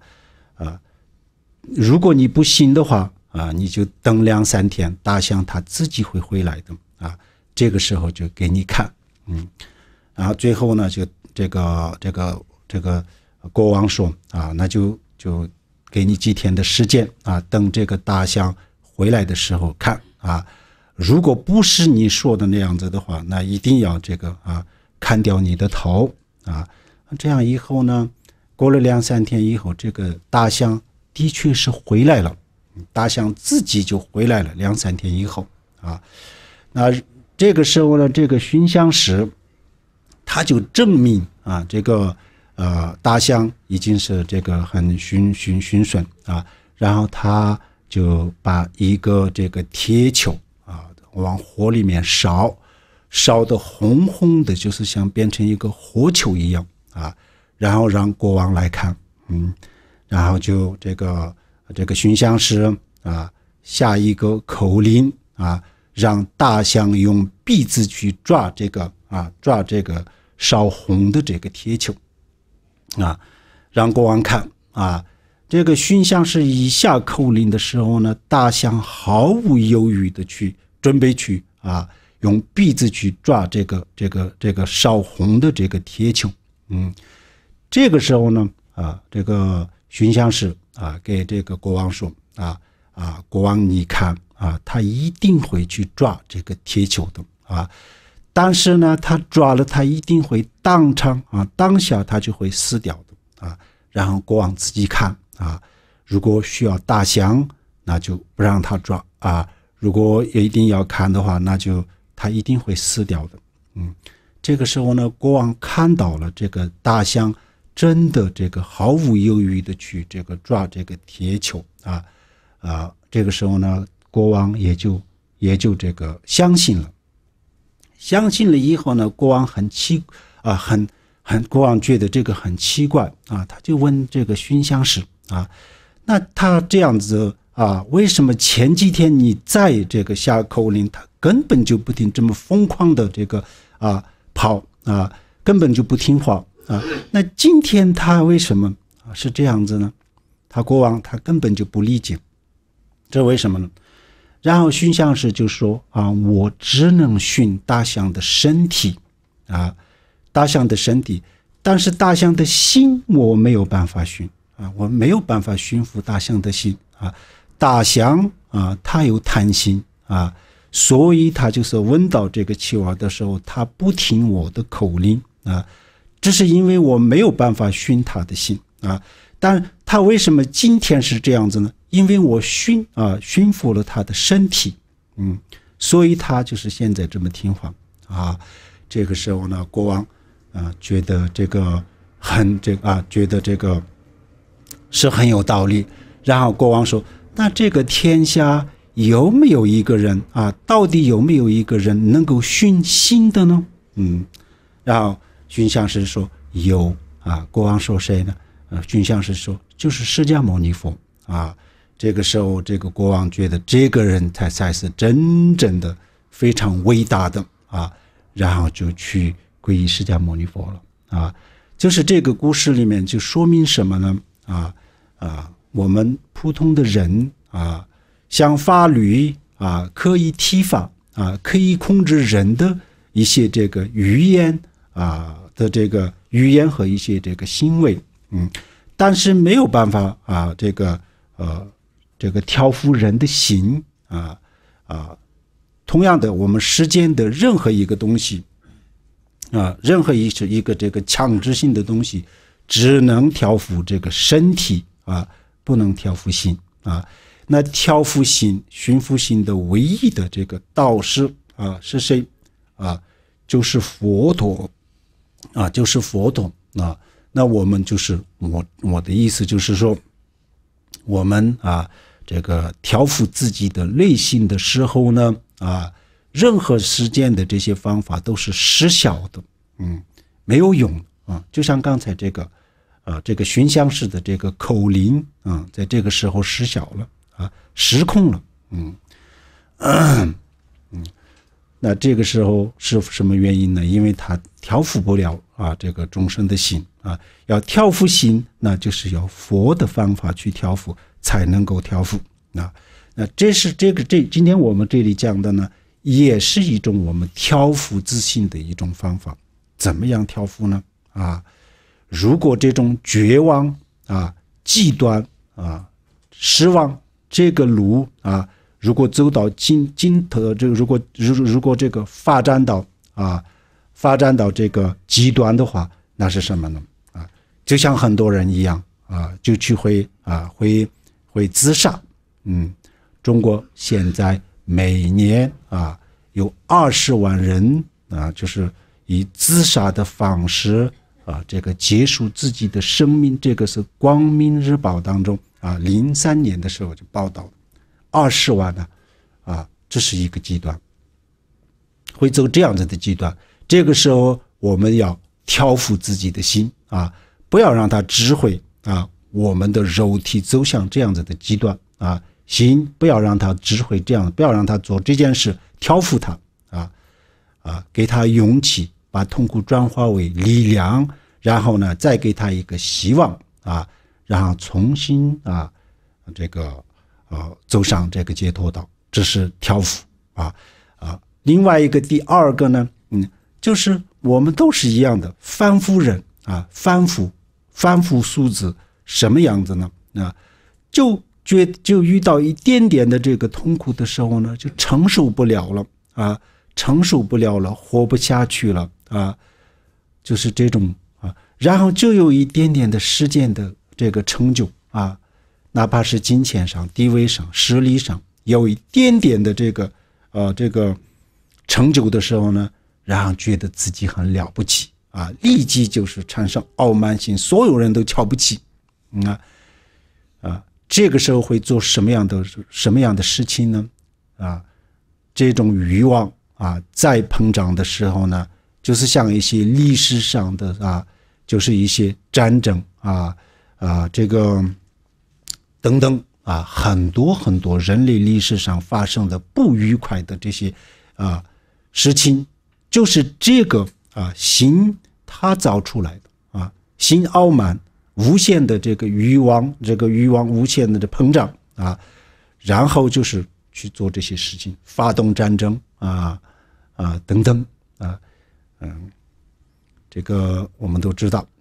如果你不信的话你就等2-3天，大象它自己会回来的这个时候就给你看。然后最后呢就这个国王说那就给你几天的时间等这个大象回来的时候看如果不是你说的那样子的话，那一定要这个砍掉你的头这样以后呢，过了2-3天以后，这个大象的确是回来了，大象自己就回来了。2-3天以后那这个时候呢，这个驯象师他就证明这个大象已经是这个很驯顺然后他就把一个这个铁球往火里面烧得红红的，就是像变成一个火球一样然后让国王来看。然后就这个驯象师下一个口令让大象用鼻子去抓这个烧红的这个铁球让国王看这个驯象师一下口令的时候呢，大象毫无犹豫的去准备去用鼻子去抓这个烧红的这个铁球。这个时候呢这个驯象师给这个国王说国王你看他一定会去抓这个铁球的但是呢他抓了他一定会当下他就会死掉的然后国王自己看如果需要大象那就不让他抓如果一定要看的话，那就他一定会死掉的。这个时候呢，国王看到了这个大象真的这个毫无犹豫的去这个抓这个铁球这个时候呢，国王也就这个相信了以后呢，国王国王觉得这个很奇怪他就问这个驯象师那他这样子为什么前几天你在这个下口令，他根本就不听，这么疯狂的这个跑根本就不听话那今天他为什么是这样子呢？国王他根本就不理解，这为什么呢？然后驯象师就说我只能驯大象的身体大象的身体，但是大象的心我没有办法驯我没有办法驯服大象的心大象它有贪心所以它就是闻到这个气味的时候，它不听我的口令这是因为我没有办法驯它的心但它为什么今天是这样子呢？因为我驯服了它的身体所以它就是现在这么听话这个时候呢，国王觉得这个觉得这个是很有道理。然后国王说，那这个天下有没有一个人到底有没有一个人能够驯心的呢？然后驯象师说有国王说谁呢？驯象师说就是释迦牟尼佛这个时候这个国王觉得这个人才是真正的非常伟大的然后就去皈依释迦牟尼佛了就是这个故事里面就说明什么呢？我们普通的人像法律可以体罚可以控制人的一些这个语言的这个语言和一些这个行为但是没有办法这个调服人的心同样的，我们世间的任何一个东西任何一个这个强制性的东西只能调服这个身体不能调服心那调服心驯服心的唯一的这个导师是谁就是佛陀就是佛陀那我们就是我的意思就是说，我们这个调伏自己的内心的时候呢，任何实践的这些方法都是失效的，没有用就像刚才这个熏香式的这个口令在这个时候失效了失控了，那这个时候是什么原因呢？因为他调伏不了这个众生的心要调伏心，那就是要佛的方法去调伏才能够调伏那这是今天我们这里讲的呢，也是一种我们调伏自信的一种方法。怎么样调伏呢？如果这种绝望极端失望这个路如果走到尽头，如果这个发展到这个极端的话，那是什么呢？就像很多人一样就去会自杀。中国现在每年有20万人就是以自杀的方式这个结束自己的生命。这个是光明日报当中03年的时候就报道20万这是一个极端，会走这样子的极端。这个时候我们要调伏自己的心不要让它指挥我们的肉体走向这样子的极端心不要让它指挥这样，不要让它做这件事，调伏它给他勇气，把痛苦转化为力量，然后呢再给他一个希望然后重新这个走上这个解脱道，这是调伏另外一个第二个呢就是我们都是一样的凡夫人凡夫俗子，什么样子呢就遇到一点点的这个痛苦的时候呢，就承受不了了活不下去了就是这种然后就有一点点的实践的这个成就哪怕是金钱上、地位上、实力上有一点点的这个成就的时候呢，然后觉得自己很了不起立即就是产生傲慢心，所有人都瞧不起这个时候会做什么样的事情呢这种欲望再膨胀的时候呢，就是像一些历史上的就是一些战争这个等等很多很多人类历史上发生的不愉快的这些事情，就是这个心它造出来的心傲慢无限的这个欲望无限的膨胀然后就是去做这些事情，发动战争等等这个我们都知道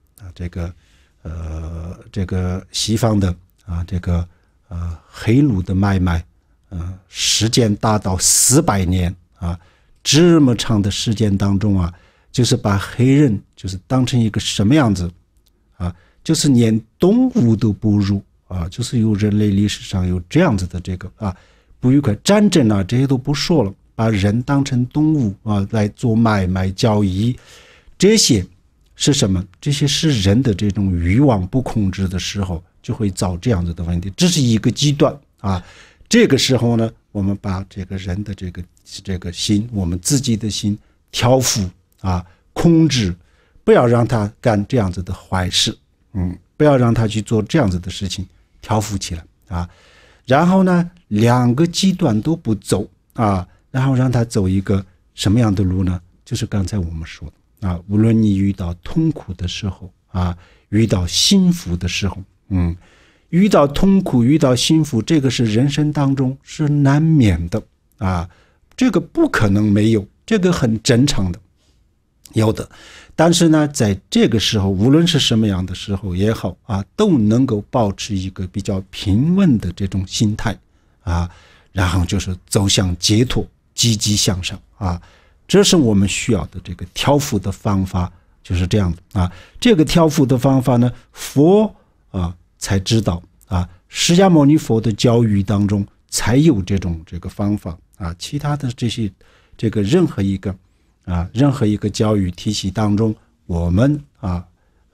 这个西方的这个黑奴的买卖时间达到400年这么长的时间当中就是把黑人就是当成一个什么样子就是连动物都不如就是有人类历史上有这样子的这个不愉快，战争这些都不说了，把人当成动物来做买卖交易，这些是什么？这些是人的这种欲望不控制的时候就会造这样子的问题，这是一个极端这个时候呢，我们把这个人的这个心，我们自己的心调伏控制，不要让他干这样子的坏事不要让他去做这样子的事情，调伏起来然后呢2个极端都不走然后让他走一个什么样的路呢？就是刚才我们说的无论你遇到痛苦的时候遇到幸福的时候遇到痛苦遇到幸福，这个是人生当中是难免的这个不可能没有，这个很正常的有的。但是呢在这个时候无论是什么样的时候也好都能够保持一个比较平稳的这种心态然后就是走向解脱，积极向上这是我们需要的这个调伏的方法，就是这样的这个调伏的方法呢，佛才知道释迦牟尼佛的教育当中才有这个方法其他的这个任何一个教育体系当中，我们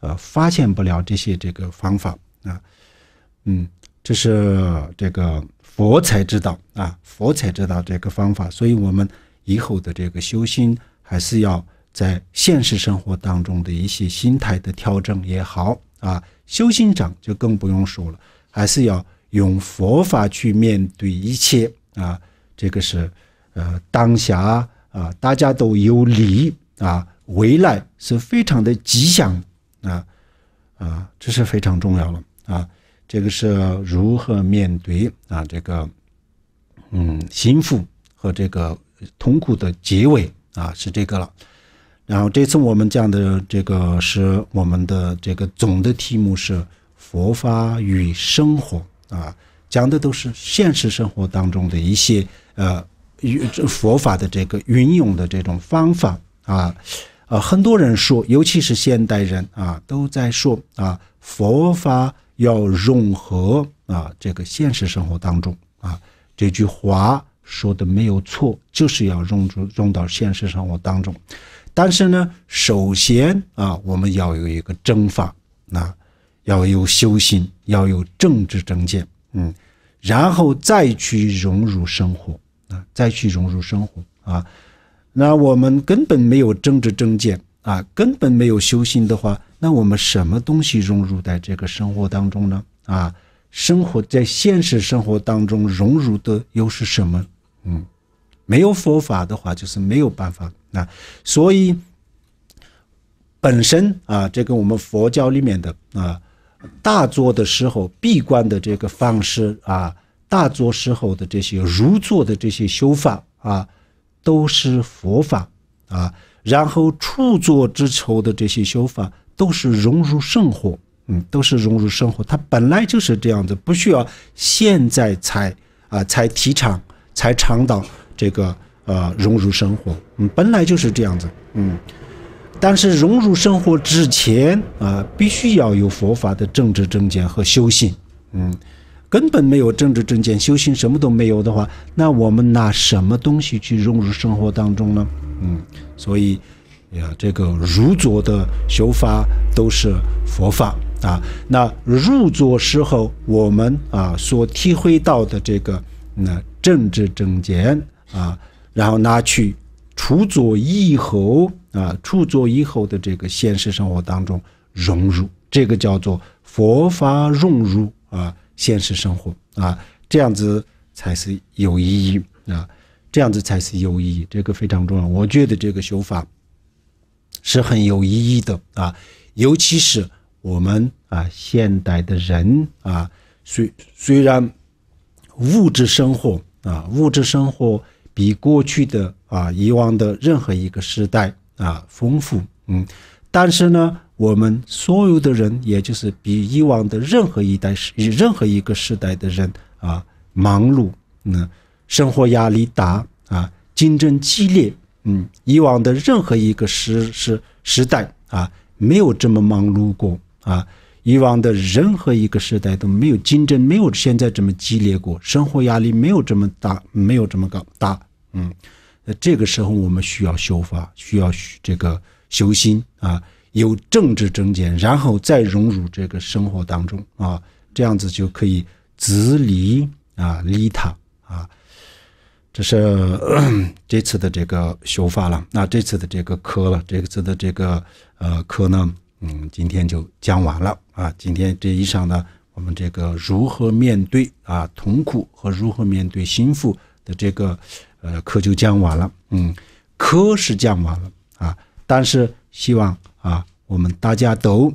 发现不了这个方法啊。这是这个佛才知道啊，佛才知道这个方法，所以我们以后的这个修心还是要在现实生活当中的一些心态的调整也好啊，修心上就更不用说了，还是要用佛法去面对一切啊，这个是当下啊大家都有利啊，未来是非常的吉祥这是非常重要了啊。这个是如何面对啊这个幸福和这个痛苦的结尾啊，是这个了。然后这次我们讲的这个是我们的这个总的题目是佛法与生活啊，讲的都是现实生活当中的一些佛法的这个运用的这种方法啊。很多人说，尤其是现代人啊，都在说啊，佛法要融合啊这个现实生活当中啊，这句话说的没有错，就是要融到现实生活当中。但是呢，首先啊，我们要有一个正法啊，要有修行，要有政治正见，然后再去融入生活啊，再去融入生活啊。那我们根本没有政治正见啊，根本没有修行的话，那我们什么东西融入在这个生活当中呢？啊，生活在现实生活当中融入的又是什么？没有佛法的话，就是没有办法啊。所以本身啊，这个我们佛教里面的啊，大坐的时候闭关的这个方式啊，大坐时候的这些入坐的这些修法啊，都是佛法啊。然后出坐之后的这些修法都是融入生活，都是融入生活，它本来就是这样子，不需要现在才提倡才倡导这个融入生活，本来就是这样子，但是融入生活之前啊，必须要有佛法的政治正见和修行，根本没有政治正见，修行什么都没有的话，那我们拿什么东西去融入生活当中呢？所以这个入座的修法都是佛法啊。那入座时候我们所体会到的这个政治正见啊，然后拿去出座以后的这个现实生活当中融入，这个叫做佛法融入现实生活啊，这样子才是有意义啊，这样子才是有意义，这个非常重要。我觉得这个修法是很有意义的啊，尤其是我们现代的人啊，虽然物质生活比过去的以往的任何一个时代丰富，但是呢，我们所有的人，也就是比以往的任何一个时代的人忙碌，生活压力大竞争激烈，以往的任何一个时代没有这么忙碌过以往的任何一个时代都没有竞争，没有现在这么激烈过，生活压力没有这么大，没有这么大，这个时候我们需要修法，需要这个修心有政治正见，然后再融入这个生活当中这样子就可以自利利他这是这次的这个修法了。那这次的这个课了，这次的这个课呢，今天就讲完了今天这以上呢，我们这个如何面对痛苦和如何面对幸福的这个课就讲完了。课是讲完了但是希望我们大家都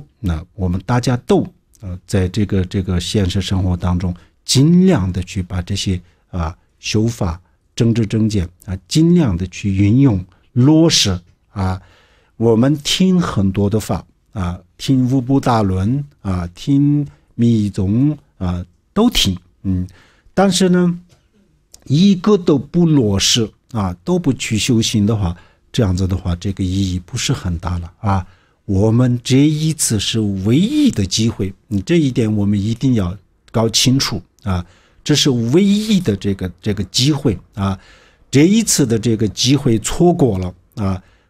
在这个现实生活当中，尽量的去把这些修法、政治正见尽量的去运用落实我们听很多的法听五部大论听密宗都听，但是呢，一个都不落实都不去修行的话，这样子的话，这个意义不是很大了我们这一次是唯一的机会，这一点我们一定要搞清楚这是唯一的这个机会这一次的这个机会错过了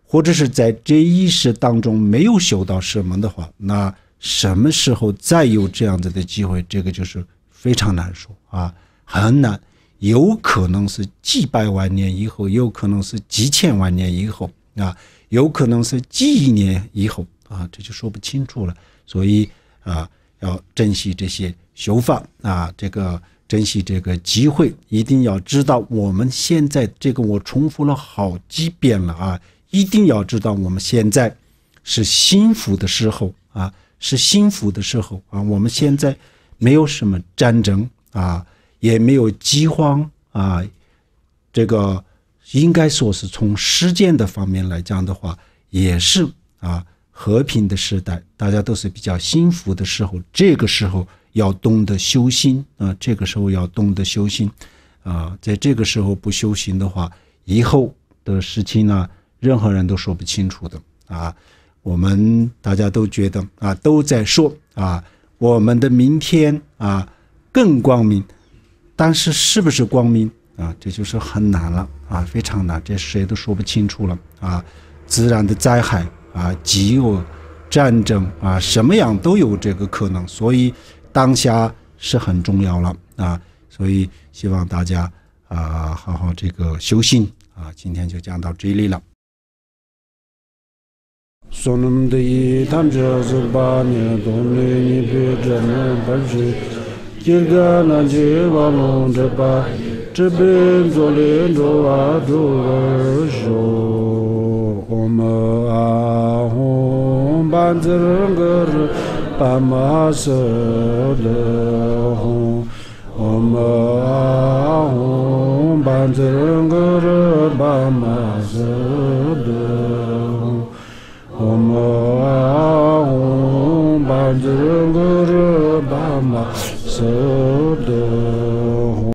或者是在这一世当中没有修到什么的话，那什么时候再有这样子的机会，这个就是非常难说啊，很难，有可能是几百万年以后，有可能是几千万年以后啊，有可能是几亿年以后啊，这就说不清楚了。所以啊，要珍惜这些修法啊，这个珍惜这个机会，一定要知道我们现在这个我重复了好几遍了啊，一定要知道我们现在是幸福的时候啊，是幸福的时候啊，我们现在没有什么战争啊，也没有饥荒啊，这个应该说是从时间的方面来讲的话，也是啊和平的时代，大家都是比较幸福的时候，这个时候要懂得修心啊，这个时候要懂得修心啊，在这个时候不修行的话，以后的事情呢，任何人都说不清楚的啊。我们大家都觉得啊，都在说啊，我们的明天啊更光明，但是是不是光明啊，这就是很难了啊，非常难，这谁都说不清楚了啊。自然的灾害啊，饥饿、战争啊，什么样都有这个可能，所以当下是很重要了啊。所以希望大家啊好好这个修行啊。今天就讲到这里了。 Sonum de tamja zubanya domne ni be jana banji kirga na je walon de ba chebe zole do a do jo om a hom ban znger pa ma se le om a hom ban znger ba ma se le Om Ahum Bajrangara Bama Sada